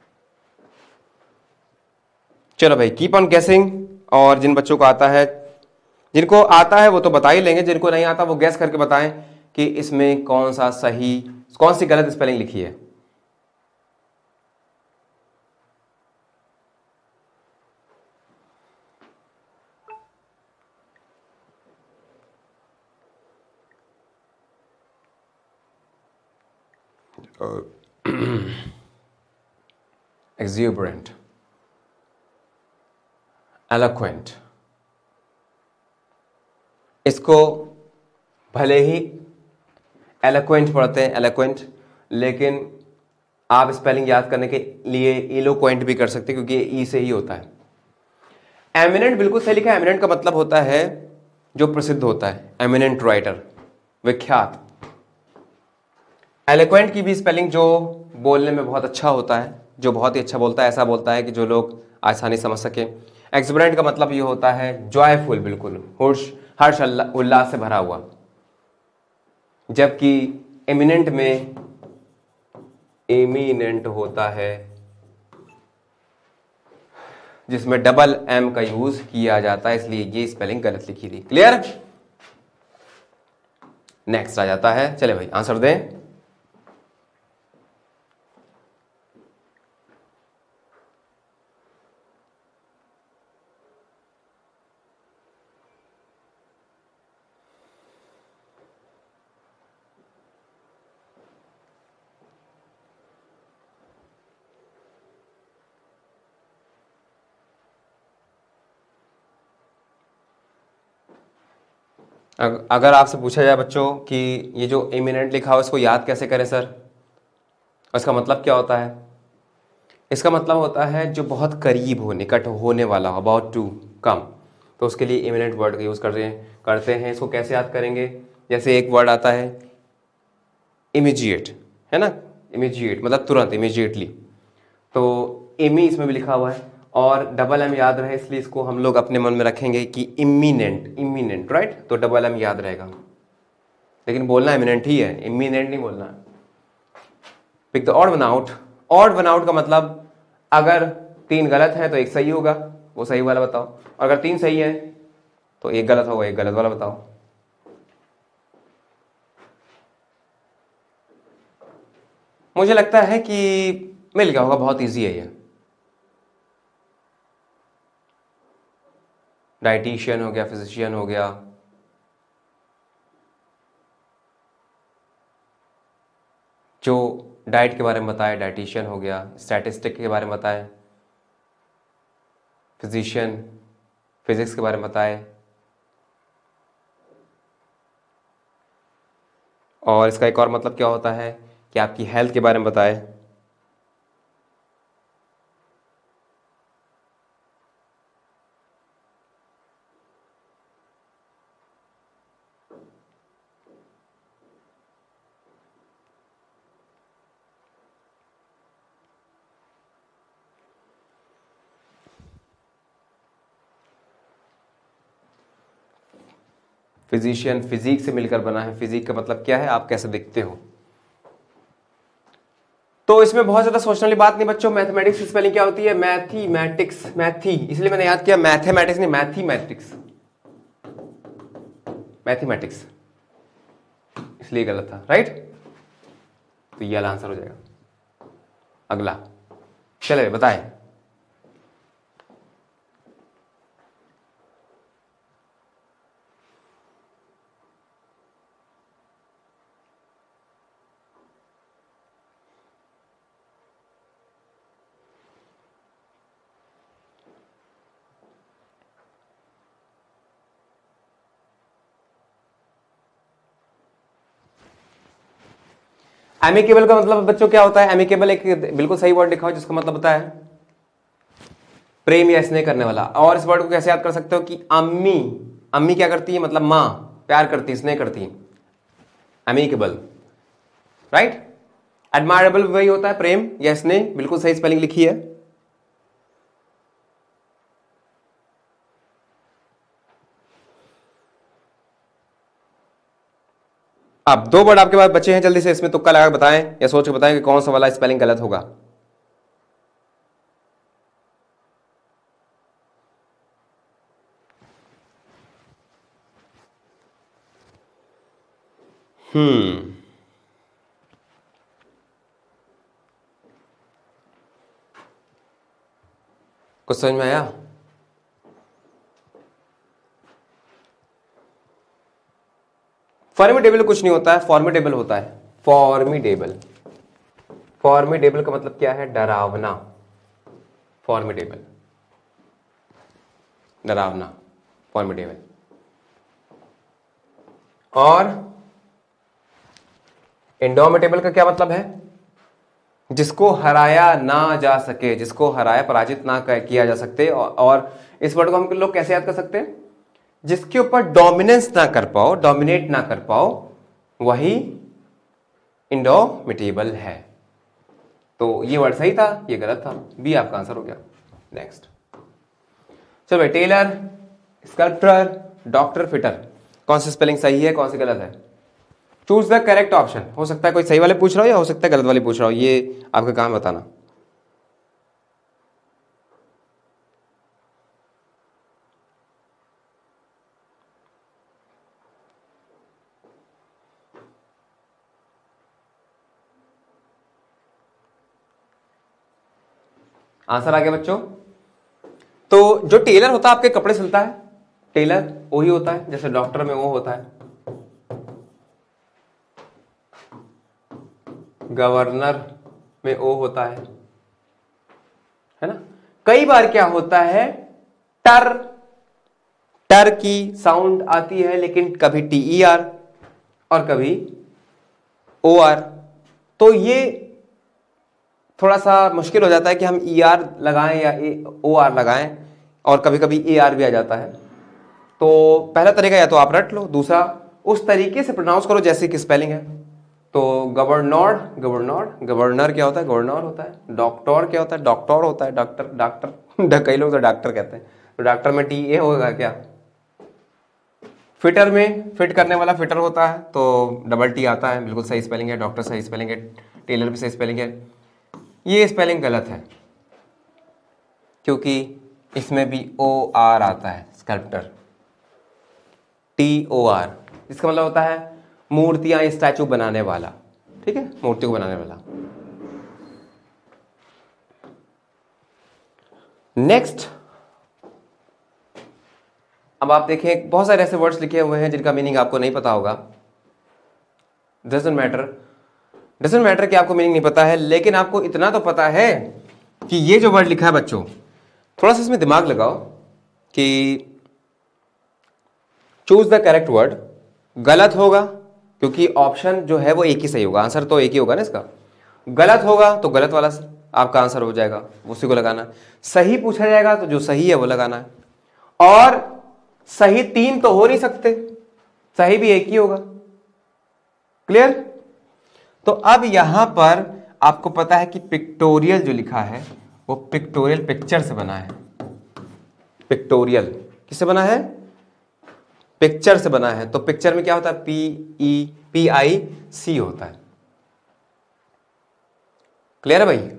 चलो भाई, कीप ऑन गेसिंग। और जिन बच्चों को आता है, जिनको आता है वो तो बता ही लेंगे, जिनको नहीं आता वो गैस करके बताएं कि इसमें कौन सा सही, कौन सी गलत स्पेलिंग लिखी है। एक्जुबरेंट, एलोक्वेंट, इसको भले ही एलोक्वेंट पढ़ते हैं, एलोक्वेंट, लेकिन आप स्पेलिंग याद करने के लिए एलोक्वेंट भी कर सकते हैं क्योंकि ई से ही होता है। एमिनेंट बिल्कुल सही लिखा है। एमिनेंट का मतलब होता है जो प्रसिद्ध होता है, एमिनेंट राइटर, विख्यात। एलोक्वेंट की भी स्पेलिंग जो बोलने में बहुत अच्छा होता है, जो बहुत ही अच्छा बोलता है, ऐसा बोलता है कि जो लोग आसानी समझ सके। एक्सुबरेंट का मतलब ये होता है जॉयफुल, बिल्कुल हर्ष उल्लास से भरा हुआ। जबकि एमिनेंट में एमिनेंट होता है जिसमें डबल एम का यूज किया जाता है, इसलिए ये स्पेलिंग गलत लिखी थी। क्लियर? नेक्स्ट आ जाता है, चले भाई आंसर दें। अगर आपसे पूछा जाए बच्चों कि ये जो एमिनेंट लिखा हो इसको याद कैसे करें सर, इसका मतलब क्या होता है? इसका मतलब होता है जो बहुत करीब हो, निकट होने वाला हो, अबाउट टू कम, तो उसके लिए एमिनेंट वर्ड का यूज़ करते हैं। इसको कैसे याद करेंगे? जैसे एक वर्ड आता है इमीजिएट, है ना, इमीजिएट मतलब तुरंत, इमीजिएटली। तो एमी इसमें भी लिखा हुआ है और डबल एम याद रहे इसलिए इसको हम लोग अपने मन में रखेंगे कि इमीनेंट, इमीनेंट, राइट? तो डबल एम याद रहेगा, लेकिन बोलना इमिनेंट ही है, इमीनेंट नहीं बोलना। Pick the odd one out. Odd one out का मतलब अगर 3 गलत है तो एक सही होगा, वो सही वाला बताओ। और अगर 3 सही है तो एक गलत होगा, एक गलत वाला बताओ। मुझे लगता है कि मिल गया होगा, बहुत इजी है ये। डाइटिशियन हो गया, फिजिशियन हो गया, जो डाइट के बारे में बताए डाइटिशियन हो गया, स्टैटिस्टिक के बारे में बताए फिजिशियन, फिजिक्स के बारे में बताए, और इसका एक और मतलब क्या होता है कि आपकी हेल्थ के बारे में बताए। फिजिशियन फिजिक से मिलकर बना है। फिजिक का मतलब क्या है? आप कैसे दिखते हो। तो इसमें बहुत ज्यादा सोचने वाली बात नहीं बच्चों। मैथमेटिक्स की स्पेलिंग क्या होती है? मैथीमैटिक्स, मैथी, इसलिए मैंने याद किया, मैथमेटिक्स नहीं, मैथीमैटिक्स, मैथमेटिक्स, इसलिए गलत था, राइट? तो ये वाला आंसर हो जाएगा। अगला चले बताएं। एमिकेबल का मतलब बच्चों क्या होता है? एमिकेबल एक बिल्कुल सही वर्ड लिखा हो जिसका मतलब होता है प्रेम या स्नेह करने वाला। और इस वर्ड को कैसे याद कर सकते हो कि अम्मी, अम्मी क्या करती है? मतलब मां प्यार करती है, स्नेह करती है। Amicable, right. एडमायरेबल वही होता है प्रेम या स्नेह, बिल्कुल सही स्पेलिंग लिखी है। अब दो वर्ड आपके पास बचे हैं, जल्दी से इसमें तुक्का लगा बताएं या सोच के बताएं कि कौन सा वाला स्पेलिंग गलत होगा। कुछ समझ में आया? फॉर्मिडेबल कुछ नहीं होता है, फॉर्मिडेबल होता है। फॉर्मिडेबल, फॉर्मिडेबल का मतलब क्या है? डरावना। फॉर्मिडेबल, डरावना, फॉर्मिडेबल। और इंडोमिटेबल का क्या मतलब है? जिसको हराया ना जा सके, जिसको हराया, पराजित ना किया जा सकते। और इस वर्ड को हम लोग कैसे याद कर सकते हैं? जिसके ऊपर डोमिनेंस ना कर पाओ, डोमिनेट ना कर पाओ, वही इंडोमिटेबल है। तो ये वर्ड सही था, ये गलत था, बी आपका आंसर हो गया। नेक्स्ट चलो भाई, टेलर, स्कल्प्टर, डॉक्टर, फिटर, कौन सी स्पेलिंग सही है, कौन सी गलत है? Choose the correct option. हो सकता है कोई सही वाले पूछ रहा हो या हो सकता है गलत वाले पूछ रहा हो, ये आपका काम बताना। आंसर आ गया बच्चों। तो जो टेलर होता है आपके कपड़े सिलता है, टेलर वही होता है, जैसे डॉक्टर में वो होता है। गवर्नर में ओ होता है ना। कई बार क्या होता है, टर, टर की साउंड आती है लेकिन कभी TER और कभी OR। तो ये थोड़ा सा मुश्किल हो जाता है कि हम ER लगाएं या OR लगाएं, और कभी कभी AR भी आ जाता है। तो पहला तरीका या तो आप रट लो, दूसरा उस तरीके से प्रोनाउंस करो जैसे कि स्पेलिंग है। तो गवर्नर, गवर्नर, गवर्नर क्या होता है? गवर्नर होता है। डॉक्टर क्या होता है? डॉक्टर होता है। डॉक्टर, डॉक्टर कई लोग तो डॉक्टर कहते हैं, तो डॉक्टर में TA होगा क्या? फिटर में फिट करने वाला फिटर होता है, तो डबल T आता है, बिल्कुल सही स्पेलिंग है। डॉक्टर सही स्पेलिंग है, टेलर भी सही स्पेलिंग है। ये स्पेलिंग गलत है क्योंकि इसमें भी OR आता है, स्कल्प्टर, TOR। इसका मतलब होता है मूर्तियां, स्टैचू बनाने वाला, ठीक है, मूर्ति को बनाने वाला। नेक्स्ट, अब आप देखें बहुत सारे ऐसे वर्ड्स लिखे हुए हैं जिनका मीनिंग आपको नहीं पता होगा। डजंट मैटर, डजंट मैटर कि आपको मीनिंग नहीं पता है, लेकिन आपको इतना तो पता है कि ये जो वर्ड लिखा है बच्चों, थोड़ा सा इसमें दिमाग लगाओ कि चूज द करेक्ट वर्ड। गलत होगा क्योंकि ऑप्शन जो है वो एक ही सही होगा, आंसर तो एक ही होगा ना इसका। गलत होगा तो गलत वाला आपका आंसर हो जाएगा, उसी को लगाना। सही पूछा जाएगा तो जो सही है वो लगाना है। और सही तीन तो हो नहीं सकते, सही भी एक ही होगा। क्लियर? तो अब यहां पर आपको पता है कि पिक्टोरियल जो लिखा है वो पिक्टोरियल पिक्चर से बना है। पिक्टोरियल किससे बना है? पिक्चर से बना है। तो पिक्चर में क्या होता है? PIC होता है। क्लियर है भाई?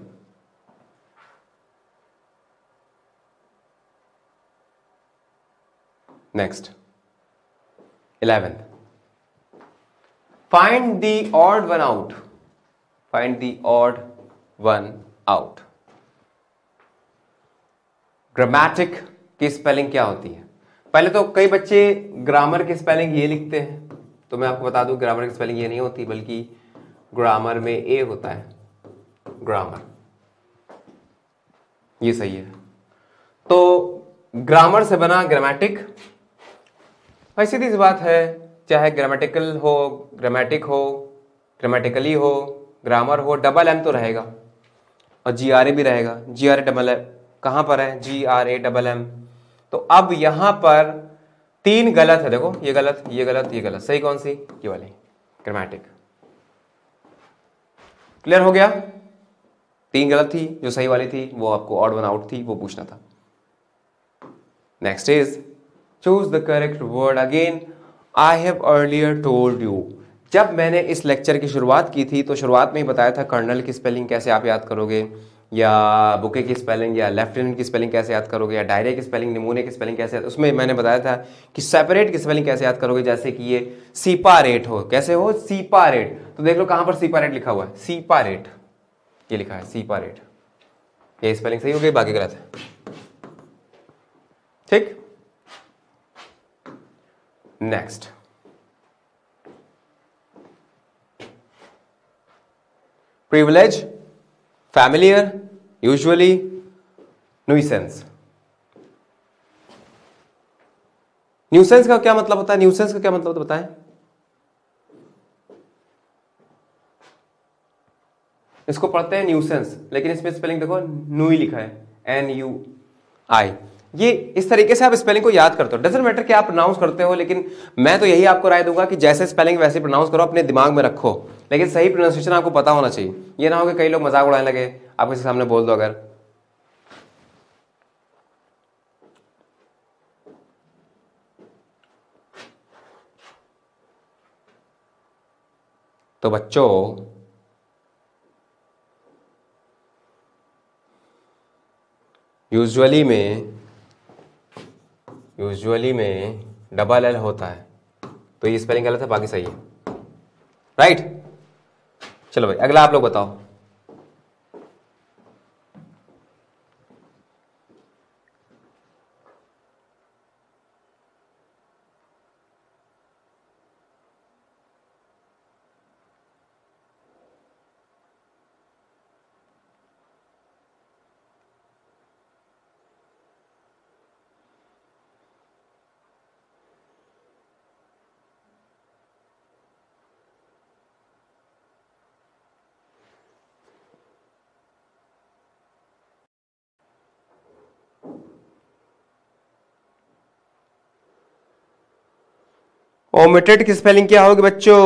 Next 11th, find the odd one out. Find the odd one out. Grammatic की स्पेलिंग क्या होती है? पहले तो कई बच्चे ग्रामर की स्पेलिंग ये लिखते हैं, तो मैं आपको बता दूं ग्रामर की स्पेलिंग ये नहीं होती, बल्कि ग्रामर में ए होता है। ग्रामर, ये सही है। तो ग्रामर से बना ग्रामेटिक। भाई सीधी सी बात है, चाहे ग्रामेटिकल हो, ग्रामेटिक हो, ग्रामेटिकली हो, ग्रामर हो, डबल एम तो रहेगा और जी आर ए भी रहेगा। G R A double M कहाँ पर है? G R A double M. तो अब यहां पर 3 गलत है, देखो ये गलत, ये गलत, ये गलत, सही कौन सी? ये वाली ग्रामेटिक। क्लियर हो गया? 3 गलत थी, जो सही वाली थी वो आपको ऑड वन आउट थी, वो पूछना था। Next is choose the correct word. Again I have earlier told you, जब मैंने इस लेक्चर की शुरुआत की थी तो शुरुआत में ही बताया था कर्नल की स्पेलिंग कैसे आप याद करोगे, या बुके की स्पेलिंग, या लेफ्टिनेंट की स्पेलिंग कैसे याद करोगे, या डायरे की स्पेलिंग, नमूने की स्पेलिंग कैसे, उसमें मैंने बताया था कि सेपरेट की स्पेलिंग कैसे याद करोगे, जैसे कि ये सीपारेट हो, कैसे हो? सीपारेट। तो देख लो कहां पर सीपारेट लिखा हुआ है, सीपारेट, ये लिखा है सीपारेट। ये स्पेलिंग सही हो गई, बाकी गलत है। ठीक, next privilege, familiar, usually, nuisance. Nuisance का क्या मतलब होता है? न्यूसेंस का क्या मतलब होता है बताएं? इसको पढ़ते हैं न्यूसेंस, लेकिन इसमें स्पेलिंग देखो नुई लिखा है, NUI। ये इस तरीके से आप स्पेलिंग को याद करते हो, डजंट मैटर कि आप प्रोनाउंस करते हो, लेकिन मैं तो यही आपको राय दूंगा कि जैसे स्पेलिंग वैसे प्रोनाउंस करो, अपने दिमाग में रखो, लेकिन सही प्रोनाउंसिएशन आपको पता होना चाहिए। ये ना हो कि कई लोग मजाक उड़ाने लगे, आप किसी सामने बोल दो अगर, तो बच्चों यूजुअली में डबल एल होता है, तो ये स्पेलिंग गलत है, बाकी सही है, राइट? चलो भाई अगला आप लोग बताओ। ओमिटेड की स्पेलिंग क्या होगी बच्चों?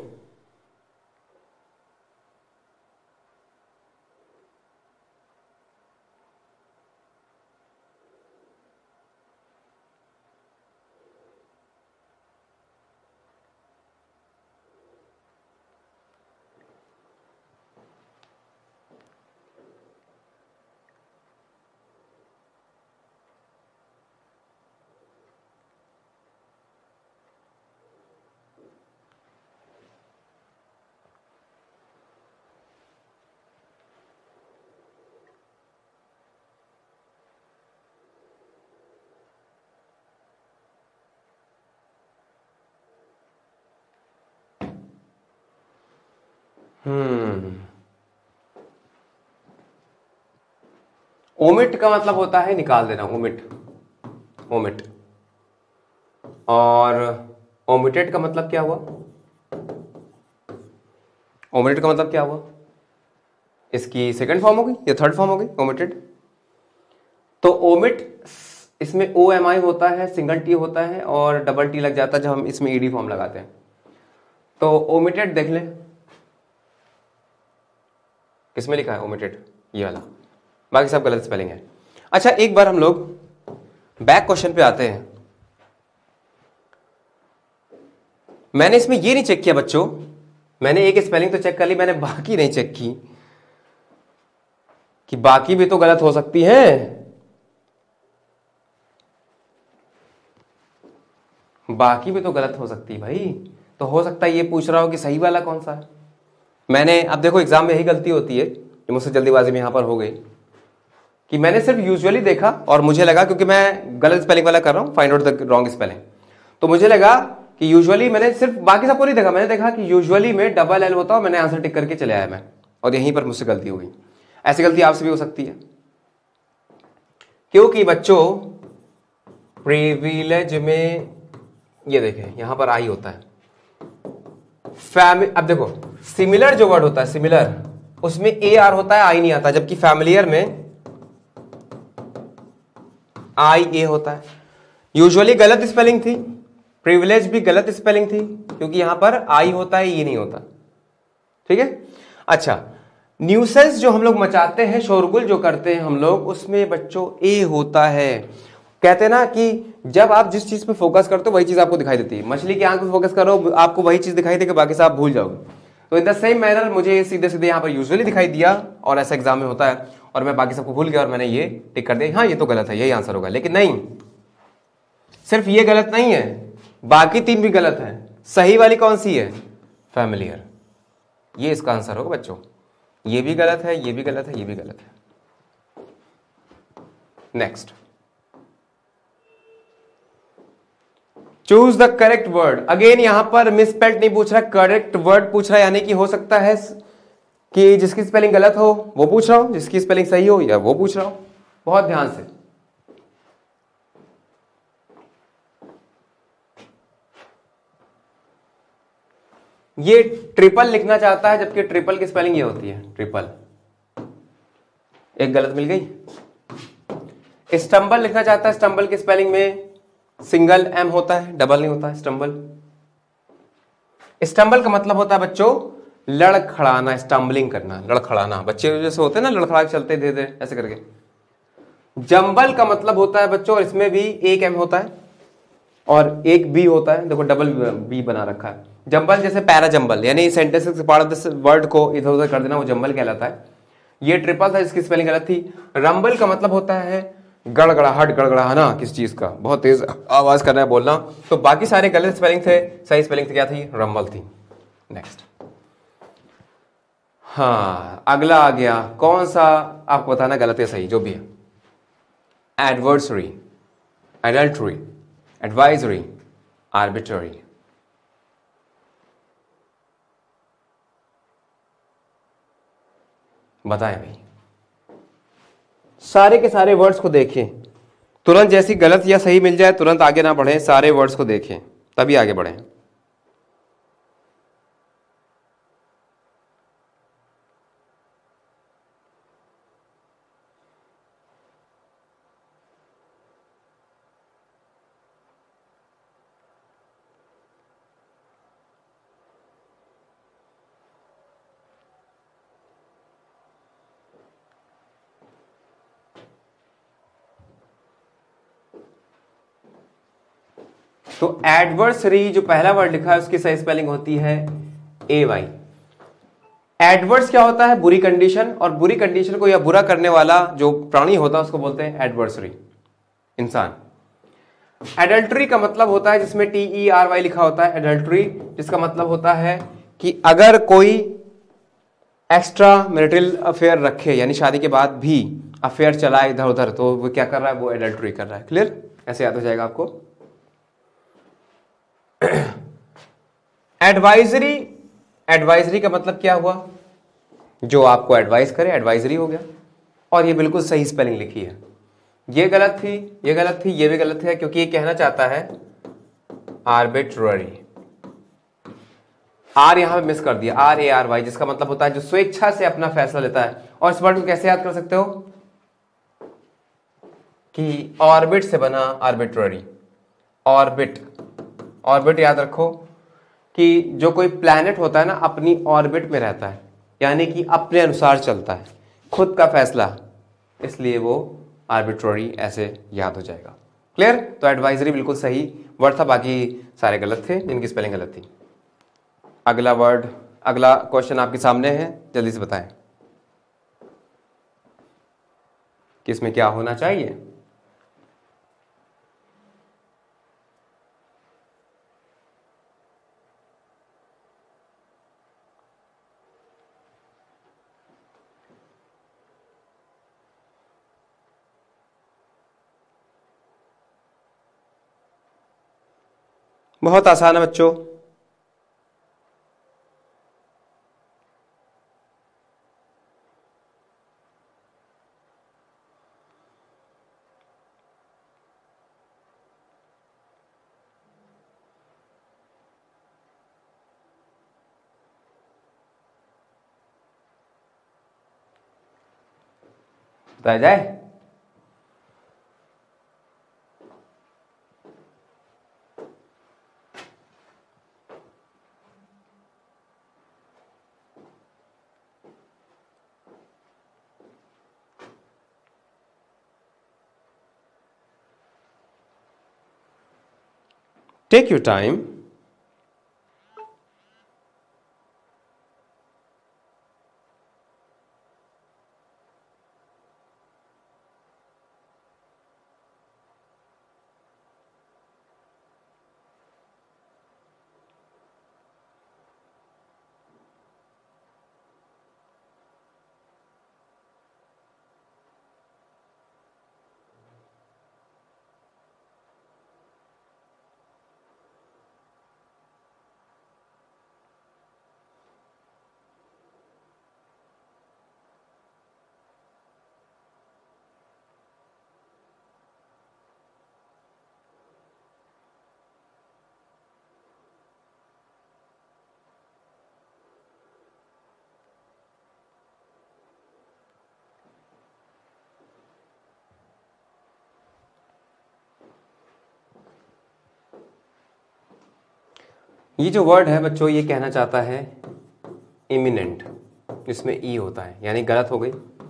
ओमिट का मतलब होता है निकाल देना, ओमिट, ओमिट। और ओमिटेड का मतलब क्या हुआ? ओमिटेड का मतलब क्या हुआ? इसकी सेकंड फॉर्म होगी या थर्ड फॉर्म होगी ओमिटेड? तो ओमिट इसमें OMI होता है, सिंगल टी होता है और डबल टी लग जाता है जब हम इसमें ED फॉर्म लगाते हैं। तो ओमिटेड देख लें किसमें लिखा है ओमिटेड, ये वाला, बाकी सब गलत स्पेलिंग है। अच्छा एक बार हम लोग बैक क्वेश्चन पे आते हैं। मैंने इसमें ये नहीं चेक किया बच्चों, मैंने एक स्पेलिंग तो चेक कर ली, मैंने बाकी नहीं चेक की कि बाकी भी तो गलत हो सकती है, बाकी भी तो गलत हो सकती है भाई। तो हो सकता है ये पूछ रहा हो कि सही वाला कौन सा है। मैंने अब देखो एग्जाम में यही गलती होती है जो मुझसे जल्दीबाजी में यहां पर हो गई कि मैंने सिर्फ यूजुअली देखा और मुझे लगा, क्योंकि मैं गलत स्पेलिंग वाला कर रहा हूं, find out the wrong spelling, तो मुझे लगा कि यूजुअली, मैंने सिर्फ बाकी सबको नहीं देखा, मैंने देखा कि यूजुअली में डबल एल होता है, मैंने आंसर टिक करके चले आया मैं, और यहीं पर मुझसे गलती हो गई। ऐसी गलती आपसे भी हो सकती है, क्योंकि बच्चों प्रिविलेज में ये देखें यहां पर आई होता है, अब देखो सिमिलर जो वर्ड होता है, सिमिलर, उसमें ए आर होता है, आई नहीं आता, जबकि फैमिलियर में आई ए होता है। यूजुअली गलत स्पेलिंग थी, प्रिविलेज भी गलत स्पेलिंग थी, क्योंकि यहां पर आई होता है, ये नहीं होता। ठीक है। अच्छा, न्यूसेंस जो हम लोग मचाते हैं, शोरगुल जो करते हैं हम लोग, उसमें बच्चों ए होता है। कहते हैं ना कि जब आप जिस चीज पे फोकस करते हो वही चीज आपको दिखाई देती है। मछली की आंख पे फोकस करो, आपको वही चीज दिखाई देगी, बाकी सब आप भूल जाओगे। तो इन द सेम मैनर मुझे सीधे सीधे यहाँ पर यूजुअली दिखाई दिया, और ऐसा एग्जाम में होता है, और मैं बाकी सबको भूल गया और मैंने ये टिक कर दिया, हाँ ये तो गलत है, यही आंसर होगा। लेकिन नहीं, सिर्फ ये गलत नहीं है, बाकी तीन भी गलत है। सही वाली कौन सी है? फैमिलियर, ये इसका आंसर होगा बच्चों। ये भी गलत है, ये भी गलत है, ये भी गलत है। Next, choose the correct word. Again यहां पर मिसस्पेल्ड नहीं पूछ रहा, करेक्ट वर्ड पूछ रहा है, यानी कि हो सकता है कि जिसकी स्पेलिंग गलत हो वो पूछ रहा हूं, जिसकी स्पेलिंग सही हो या वो पूछ रहा हूं। बहुत ध्यान से, ये ट्रिपल लिखना चाहता है, जबकि ट्रिपल की स्पेलिंग ये होती है, ट्रिपल। एक गलत मिल गई। स्टंबल लिखना चाहता है, स्टंबल की स्पेलिंग में सिंगल एम होता है, डबल नहीं होता है स्टंबल। स्टंबल का मतलब होता है बच्चों लड़खड़ाना, स्टम्बलिंग करना, लड़खड़ाना। बच्चे जैसे होते हैं ना, लड़खड़ा के चलते धीरे धीरे ऐसे करके। जंबल का मतलब होता है बच्चों, इसमें भी एक एम होता है और एक बी होता है, देखो डबल बी बना रखा है। जंबल जैसे पैरा जंबल, यानी sentence part of the word को इधर उधर कर देना, वो जंबल कहलाता है। ये ट्रिपल था, जिसकी स्पेलिंग गलत थी। रंबल का मतलब होता है गड़गड़ाहट, गड़गड़ाना किस चीज का, बहुत तेज आवाज करना है, बोलना। तो बाकी सारे गलत स्पेलिंग थे, सही स्पेलिंग क्या थी? रंबल थी। नेक्स्ट, हाँ अगला आ गया, कौन सा आपको बताना गलत या सही, जो भी है। Adversary, adultery, advisory, arbitrary. बताएं भाई, सारे के सारे वर्ड्स को देखें, तुरंत जैसी गलत या सही मिल जाए तुरंत आगे ना बढ़ें, सारे वर्ड्स को देखें तभी आगे बढ़ें। तो एडवर्सरी जो पहला वर्ड लिखा है उसकी सही स्पेलिंग होती है ए वाई। एडवर्स क्या होता है? बुरी कंडीशन, और बुरी कंडीशन को या बुरा करने वाला जो प्राणी होता है उसको बोलते हैं एडवर्सरी, इंसान। एडल्ट्री का मतलब होता है, जिसमें TERY लिखा होता है, एडल्ट्री, जिसका मतलब होता है कि अगर कोई एक्स्ट्रा मैरिटल अफेयर रखे, यानी शादी के बाद भी अफेयर चलाए इधर उधर, तो वो क्या कर रहा है? वो एडल्ट्री कर रहा है। क्लियर? ऐसे याद हो जाएगा आपको। एडवाइजरी, एडवाइजरी का मतलब क्या हुआ? जो आपको एडवाइस करे, एडवाइजरी हो गया। और ये बिल्कुल सही स्पेलिंग लिखी है। ये गलत थी, ये गलत थी, ये भी गलत है, क्योंकि ये कहना चाहता है आर्बिट्ररी। आर यहां पे मिस कर दिया, RARY, जिसका मतलब होता है जो स्वेच्छा से अपना फैसला लेता है। और इस वर्ड को कैसे याद कर सकते हो? कि ऑर्बिट से बना आर्बिट्ररी। ऑर्बिट, ऑर्बिट याद रखो कि जो कोई प्लैनेट होता है ना, अपनी ऑर्बिट में रहता है, यानी कि अपने अनुसार चलता है, खुद का फैसला, इसलिए वो आर्बिट्ररी ऐसे याद हो जाएगा। क्लियर? तो एडवाइजरी बिल्कुल सही वर्ड था, बाकी सारे गलत थे जिनकी स्पेलिंग गलत थी। अगला वर्ड, अगला क्वेश्चन आपके सामने है, जल्दी से बताएं कि इसमें क्या होना चाहिए। बहुत आसान है बच्चों। बताया जाए। Take your time. ये जो वर्ड है बच्चों, ये कहना चाहता है इमिनेंट, इसमें ई होता है, यानी गलत हो गई।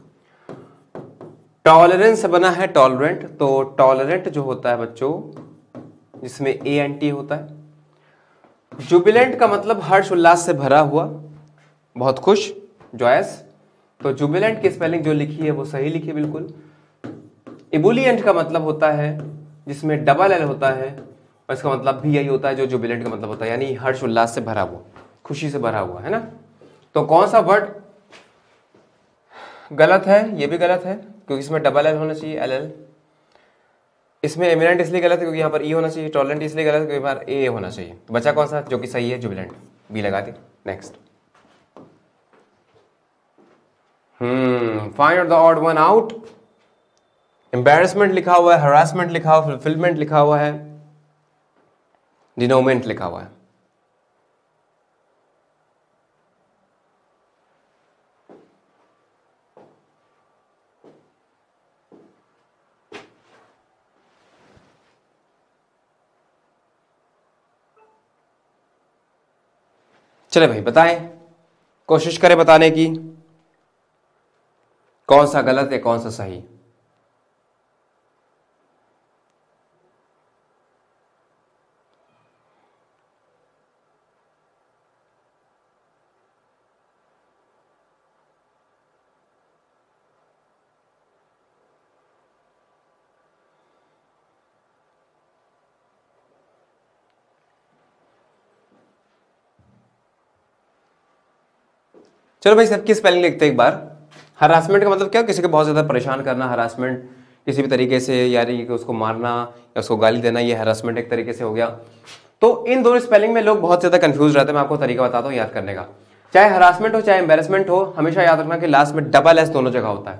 टॉलरेंस से बना है टॉलरेंट, तो टॉलरेंट जो होता है बच्चों, जिसमें ए एन टी होता है। जुबिलेंट का मतलब हर्ष उल्लास से भरा हुआ, बहुत खुश, जॉयस। तो जुबिलेंट की स्पेलिंग जो लिखी है वो सही लिखी है बिल्कुल। इबुलियंट का मतलब होता है जिसमें डबल एल होता है, और इसका मतलब भी यही होता है जो जुबिलेंट का मतलब होता है, यानी हर्ष उल्लास से भरा हुआ, खुशी से भरा हुआ, है ना। तो कौन सा वर्ड गलत है? ये भी गलत है क्योंकि इसमें डबल एल होना चाहिए, एल एल। इसमें एमिनेंट इसलिए गलत है क्योंकि यहाँ पर ई होना चाहिए। टॉलरेंट इसलिए गलत है क्योंकि यहाँ पर ए होना चाहिए। तो बचा कौन सा जो कि सही है? जुबिलेंट, बी लगा दी। Next, find the odd one out. Embarrassment लिखा हुआ है, हरासमेंट लिखा हुआ है, फुलफिलमेंट लिखा हुआ है, डिनोमेंट लिखा हुआ है। चले भाई बताएं, कोशिश करें बताने की कौन सा गलत है कौन सा सही। चलो भाई सबकी स्पेलिंग लिखते हैं एक बार। हरासमेंट का मतलब क्या? किसी को बहुत ज्यादा परेशान करना, हरासमेंट किसी भी तरीके से, यानी कि उसको मारना या उसको गाली देना, ये हरासमेंट एक तरीके से हो गया। तो इन दोनों स्पेलिंग में लोग बहुत ज्यादा कंफ्यूज रहते हैं। मैं आपको तरीका बताता हूँ याद करने का। चाहे हरासमेंट हो चाहे एम्बेरसमेंट हो, हमेशा याद रखना कि लास्ट में डबल एस दोनों जगह होता है।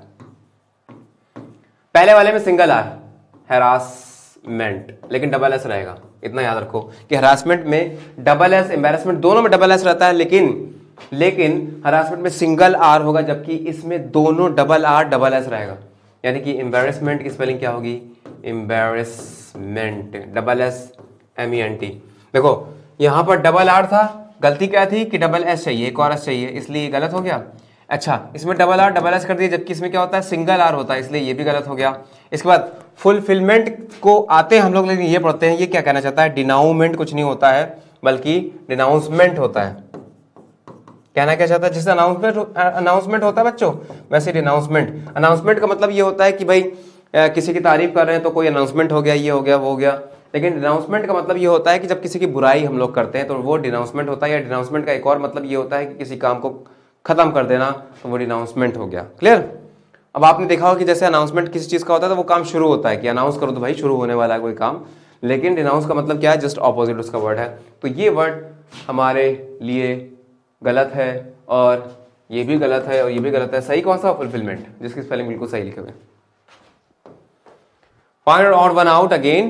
पहले वाले में सिंगल आर, हरासमेंट, लेकिन डबल एस रहेगा। इतना याद रखो कि हरासमेंट में डबल एस, एम्बेरसमेंट दोनों में डबल एस रहता है, लेकिन हरासमेंट में सिंगल आर होगा, जबकि इसमें दोनों डबल आर डबल एस रहेगा। यानी कि एम्बेरसमेंट की स्पेलिंग क्या होगी? Embarrassment, double S M E N T. देखो यहां पर डबल आर था, गलती क्या थी कि डबल एस चाहिए, एक और एस चाहिए, इसलिए गलत हो गया। अच्छा, इसमें डबल आर डबल एस कर दिया, जबकि इसमें क्या होता है? सिंगल आर होता है, इसलिए ये भी गलत हो गया। इसके बाद फुलफिलमेंट को आते हैं हम लोग, लेकिन ये पढ़ते हैं ये क्या कहना चाहता है। डिनाउमेंट कुछ नहीं होता है, बल्कि डिनाउंसमेंट होता है। कहना क्या चाहता है? जैसे अनाउंसमेंट होता है बच्चों, वैसे डिनाउंसमेंट। अनाउंसमेंट का मतलब ये होता है कि भाई किसी की तारीफ कर रहे हैं तो कोई अनाउंसमेंट हो गया, ये हो गया, वो हो गया। लेकिन डिनाउंसमेंट का मतलब ये होता है कि जब किसी की बुराई हम लोग करते हैं तो वो डिनाउंसमेंट होता है। या डिनाउंसमेंट का एक और मतलब ये होता है कि किसी काम को खत्म कर देना, तो वो डिनाउंसमेंट हो गया। क्लियर? अब आपने देखा हो कि जैसे अनाउंसमेंट किसी चीज का होता है तो वो काम शुरू होता है कि अनाउंस करो तो भाई शुरू होने वाला है कोई काम। लेकिन डिनाउंस का मतलब क्या है? जस्ट ऑपोजिट उसका वर्ड है। तो ये वर्ड हमारे लिए गलत है, और ये भी गलत है, और ये भी गलत है। सही कौन सा? फुलफिलमेंट, जिसकी स्पेलिंग बिल्कुल सही लिखे हुए। Find odd one out again.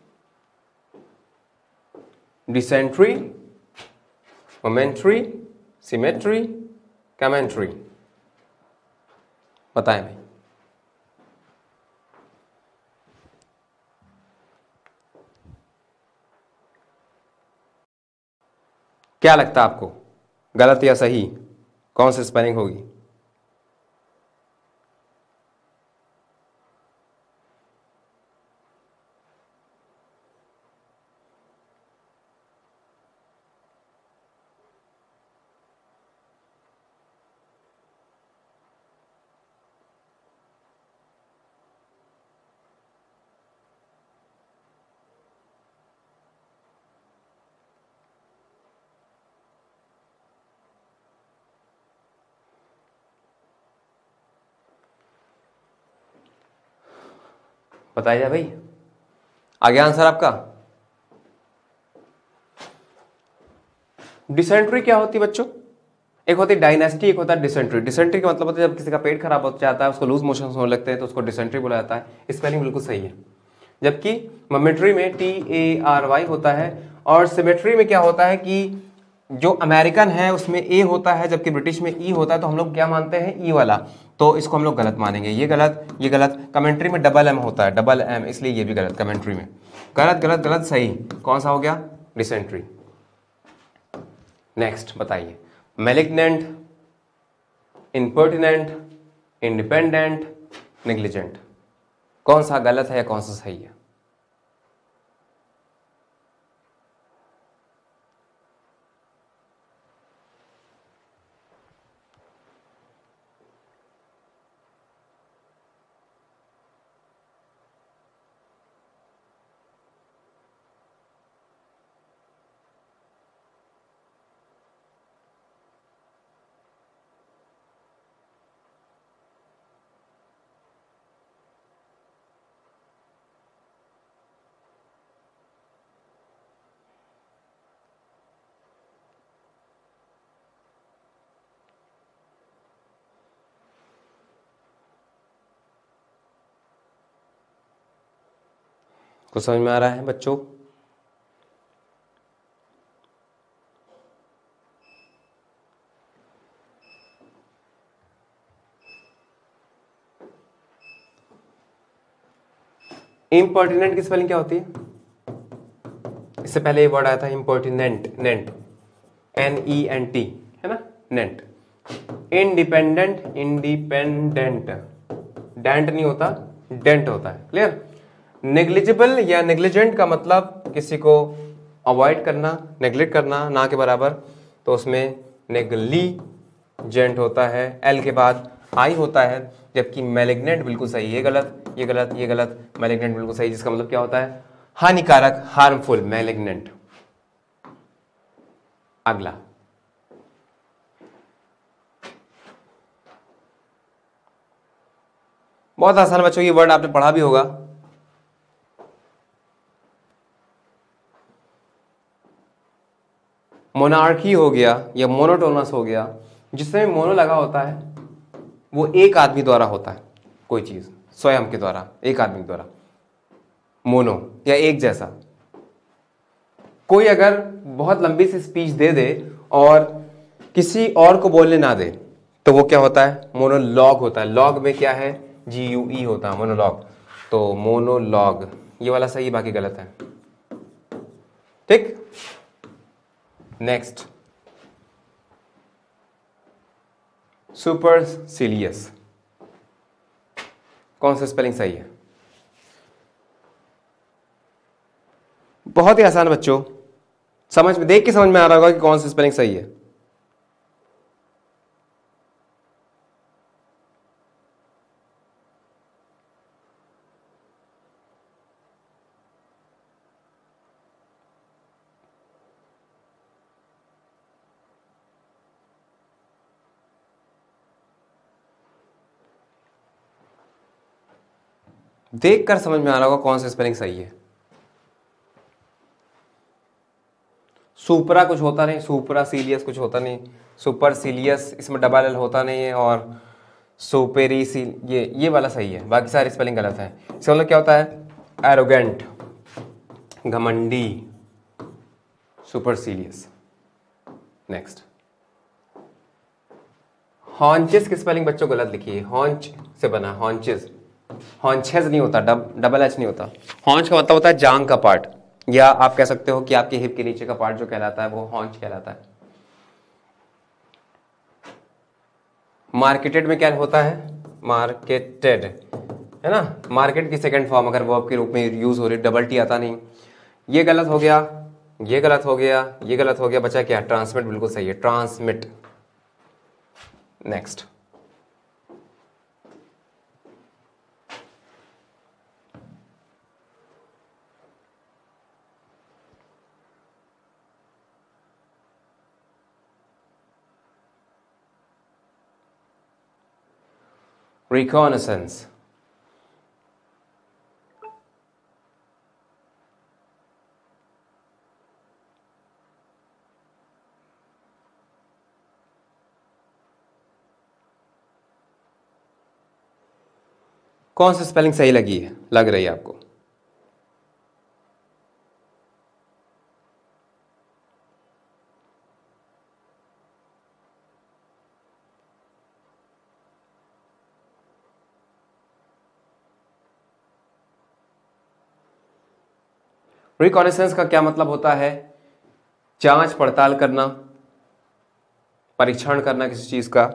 Dysentery, momentary, symmetry, commentary. बताएं भाई। क्या लगता है आपको, गलत या सही, कौन सी स्पेलिंग होगी? बताइए भाई, आ गया आंसर आपका? डिसेंट्री क्या होती है बच्चों? एक होती है डायनेस्टी, एक होता है डिसेंट्री। डिसेंट्री का मतलब होता है जब किसी का पेट खराब हो जाता है, उसको लूज मोशन होने लगते हैं, तो उसको डिसेंट्री बोला जाता है। स्पेलिंग बिल्कुल सही है। जबकि ममेट्री में TARY होता है, और सिमेट्री में क्या होता है कि जो अमेरिकन है उसमें ए होता है, जबकि ब्रिटिश में ई होता है, तो हम लोग क्या मानते हैं, ई वाला, तो इसको हम लोग गलत मानेंगे। ये गलत, ये गलत। कमेंट्री में डबल एम होता है, डबल एम, इसलिए ये भी गलत कमेंट्री में। गलत गलत गलत सही, कौन सा हो गया? डिसेंट्री। नेक्स्ट बताइए, मैलिग्नेंट, इम्पर्टिनेंट, इंडिपेंडेंट, नेग्लिजेंट, कौन सा गलत है या कौन सा सही है? कुछ समझ में आ रहा है बच्चों? इम्पर्टिनेंट की स्पेलिंग क्या होती है? इससे पहले ये वर्ड आया था इम्पर्टिनेंट, नेंट, NENT, है ना, नेंट। इंडिपेंडेंट, इंडिपेंडेंट, डेंट नहीं होता, डेंट होता है। क्लियर? नेग्लिजिबल या नेग्लिजेंट का मतलब किसी को अवॉइड करना, नेग्लेक्ट करना, ना के बराबर, तो उसमें नेग्लिजेंट होता है, एल के बाद आई होता है। जबकि मैलिग्नेंट बिल्कुल सही, ये गलत, ये गलत, ये गलत, मैलिग्नेंट बिल्कुल सही, जिसका मतलब क्या होता है? हानिकारक, हार्मफुल, मैलिग्नेंट। अगला, बहुत आसान बच्चों, ये वर्ड आपने पढ़ा भी होगा। मोनार्की हो गया या मोनोटोनस हो गया, जिसमें मोनो लगा होता है वो एक आदमी द्वारा होता है, कोई चीज स्वयं के द्वारा, एक आदमी के द्वारा, मोनो या एक जैसा। कोई अगर बहुत लंबी सी स्पीच दे दे और किसी और को बोलने ना दे, तो वो क्या होता है? मोनोलॉग होता है। लॉग में क्या है? GUE होता है, मोनोलॉग। तो मोनोलॉग ये वाला सही, बाकी गलत है। ठीक, नेक्स्ट, सुपरसिलियस, कौन सा स्पेलिंग सही है? बहुत ही आसान बच्चों, समझ में, देख के समझ में आ रहा होगा कि कौन सी स्पेलिंग सही है। देख कर समझ में आ रहा होगा कौन सा स्पेलिंग सही है। सुपरा कुछ होता नहीं, सुपरासिलियस कुछ होता नहीं, सुपरसिलियस इसमें डबल एल होता नहीं है, और सुपेरिसिल ये वाला सही है, बाकी सारी स्पेलिंग गलत है। इसका मतलब क्या होता है? एरोगेंट, घमंडी, सुपरसिलियस। नेक्स्ट, हॉन्चेस की स्पेलिंग बच्चों गलत लिखी है, हॉन्च से बना, हॉन्चेस, हॉन्चेस नहीं होता, डबल एच नहीं होता। हॉन्च का मतलब होता है जांग का पार्ट, या आप कह सकते हो कि आपके हिप के नीचे का पार्ट जो कहलाता है वो हॉन्च कहलाता है। मार्केटेड में क्या होता है, मार्केटेड, है ना, मार्केट की सेकंड फॉर्म अगर वर्ब के रूप में यूज हो रही, डबल टी आता नहीं। ये गलत हो गया, ये गलत हो गया, ये गलत हो गया, बचा क्या, ट्रांसमिट, बिल्कुल सही है, ट्रांसमिट। नेक्स्ट, रिकॉनेसेंस, कौन सी स्पेलिंग सही लगी है, लग रही है आपको? रिकॉनेसेंस का क्या मतलब होता है? जांच पड़ताल करना, परीक्षण करना किसी चीज का।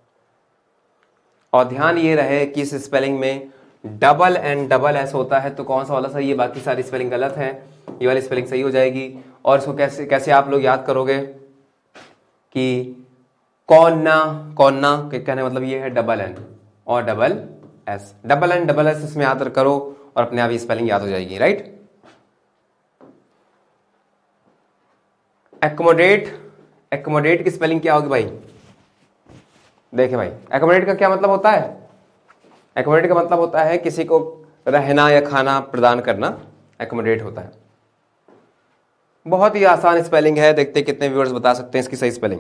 और ध्यान ये रहे कि इस स्पेलिंग में डबल एन डबल एस होता है, तो कौन सा वाला सही है, बाकी सारी स्पेलिंग गलत है, ये वाली स्पेलिंग सही हो जाएगी। और इसको कैसे कैसे आप लोग याद करोगे कि कौन ना के कहने मतलब ये है डबल एन और double S, double N double S इसमें याद करो और अपने आप ये स्पेलिंग याद हो जाएगी, राइट। एकोमोडेट, एकोमोडेट की स्पेलिंग क्या होगी भाई? देखिए भाई, एकोमोडेट का क्या मतलब होता है? एकोमोडेट का मतलब होता है किसी को रहना या खाना प्रदान करना, एकोमोडेट होता है। बहुत ही आसान स्पेलिंग है, देखते कितने व्यूअर्स बता सकते हैं इसकी सही स्पेलिंग।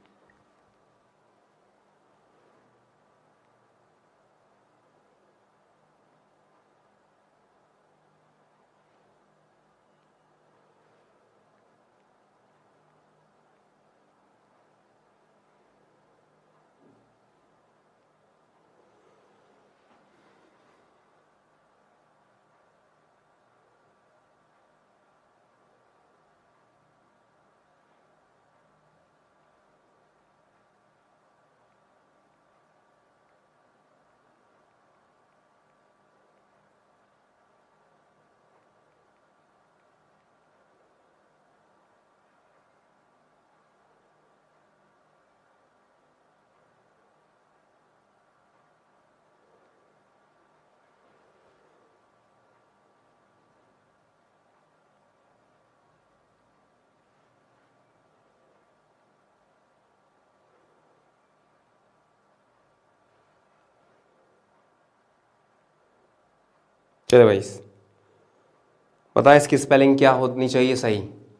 चलो भाई, बताएं इसकी स्पेलिंग क्या होनी चाहिए सही?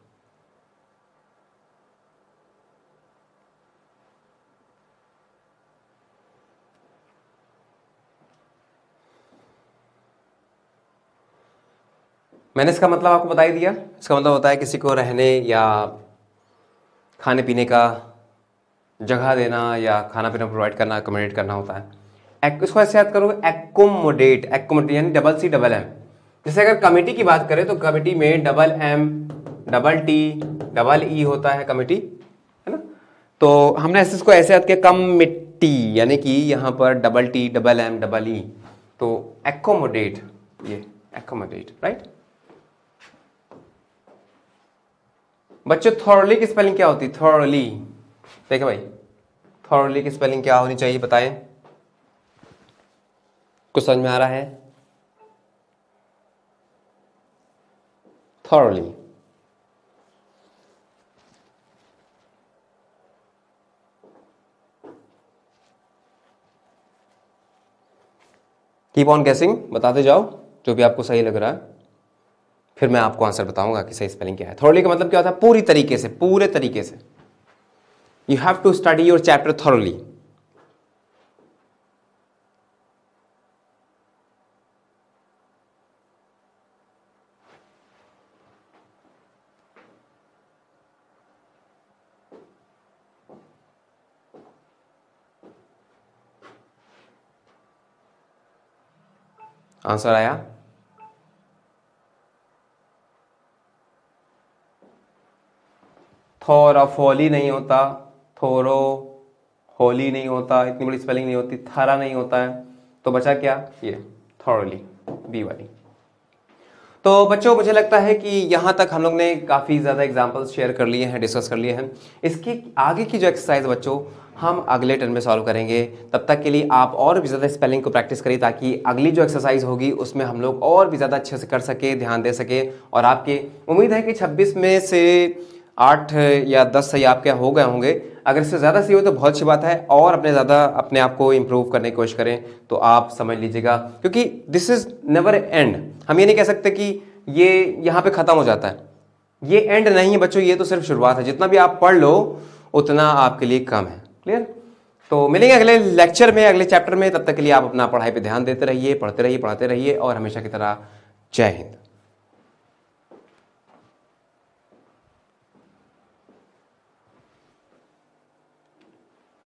मैंने इसका मतलब आपको बता ही दिया। इसका मतलब होता है किसी को रहने या खाने पीने का जगह देना या खाना पीना प्रोवाइड करना, अकोमोडेट करना होता है। इसको ऐसे याद करो, एकोमोडेट, एकोमोडेट यानी डबल सी डबल एम। जैसे अगर कमिटी की बात करें तो कमिटी में double M double T double E होता है, कमिटी, है ना। तो हमने ऐसे इसको ऐसे याद किया, कम मिट्टी, यानी कि यहाँ पर double T double M double E, तो एकोमोडेट, ये एकोमोडेट, राइट। बच्चों थॉरली की स्पेलिंग क्या होती है? थॉरली, देखिए भाई, थॉरली की स्पेलिंग क्या होनी चाहिए बताएं? कुछ समझ में आ रहा है? थॉरली, कीप ऑन गेसिंग, बताते जाओ जो भी आपको सही लग रहा है, फिर मैं आपको आंसर बताऊंगा कि सही स्पेलिंग क्या है। थॉरली का मतलब क्या होता है? पूरी तरीके से, पूरे तरीके से। You have to study your chapter thoroughly. Answer आया? थोरोफोली नहीं होता, थोरो होली नहीं होता, इतनी बड़ी स्पेलिंग नहीं होती, थरा नहीं होता है, तो बचा क्या, ये थॉरली, बी वाली। तो बच्चों मुझे लगता है कि यहाँ तक हम लोग ने काफ़ी ज़्यादा एग्जांपल्स शेयर कर लिए हैं, डिस्कस कर लिए हैं। इसके आगे की जो एक्सरसाइज बच्चों हम अगले टर्म में सॉल्व करेंगे। तब तक के लिए आप और भी ज़्यादा स्पेलिंग को प्रैक्टिस करिए ताकि अगली जो एक्सरसाइज होगी उसमें हम लोग और भी ज़्यादा अच्छे से कर सके, ध्यान दे सके। और आपके उम्मीद है कि 26 में से 8 या 10 सही आपके हो गए होंगे। अगर इससे ज़्यादा सही हो तो बहुत अच्छी बात है, और अपने आप को इम्प्रूव करने की कोशिश करें तो आप समझ लीजिएगा, क्योंकि दिस इज़ नेवर एंड। हम ये नहीं कह सकते कि ये यहाँ पे ख़त्म हो जाता है, ये एंड नहीं है बच्चों, ये तो सिर्फ शुरुआत है। जितना भी आप पढ़ लो उतना आपके लिए कम है। क्लियर? तो मिलेंगे अगले लेक्चर में, अगले चैप्टर में। तब तक के लिए आप अपना पढ़ाई पे ध्यान देते रहिए, पढ़ते रहिए, पढ़ाते रहिए, और हमेशा की तरह जय हिंद।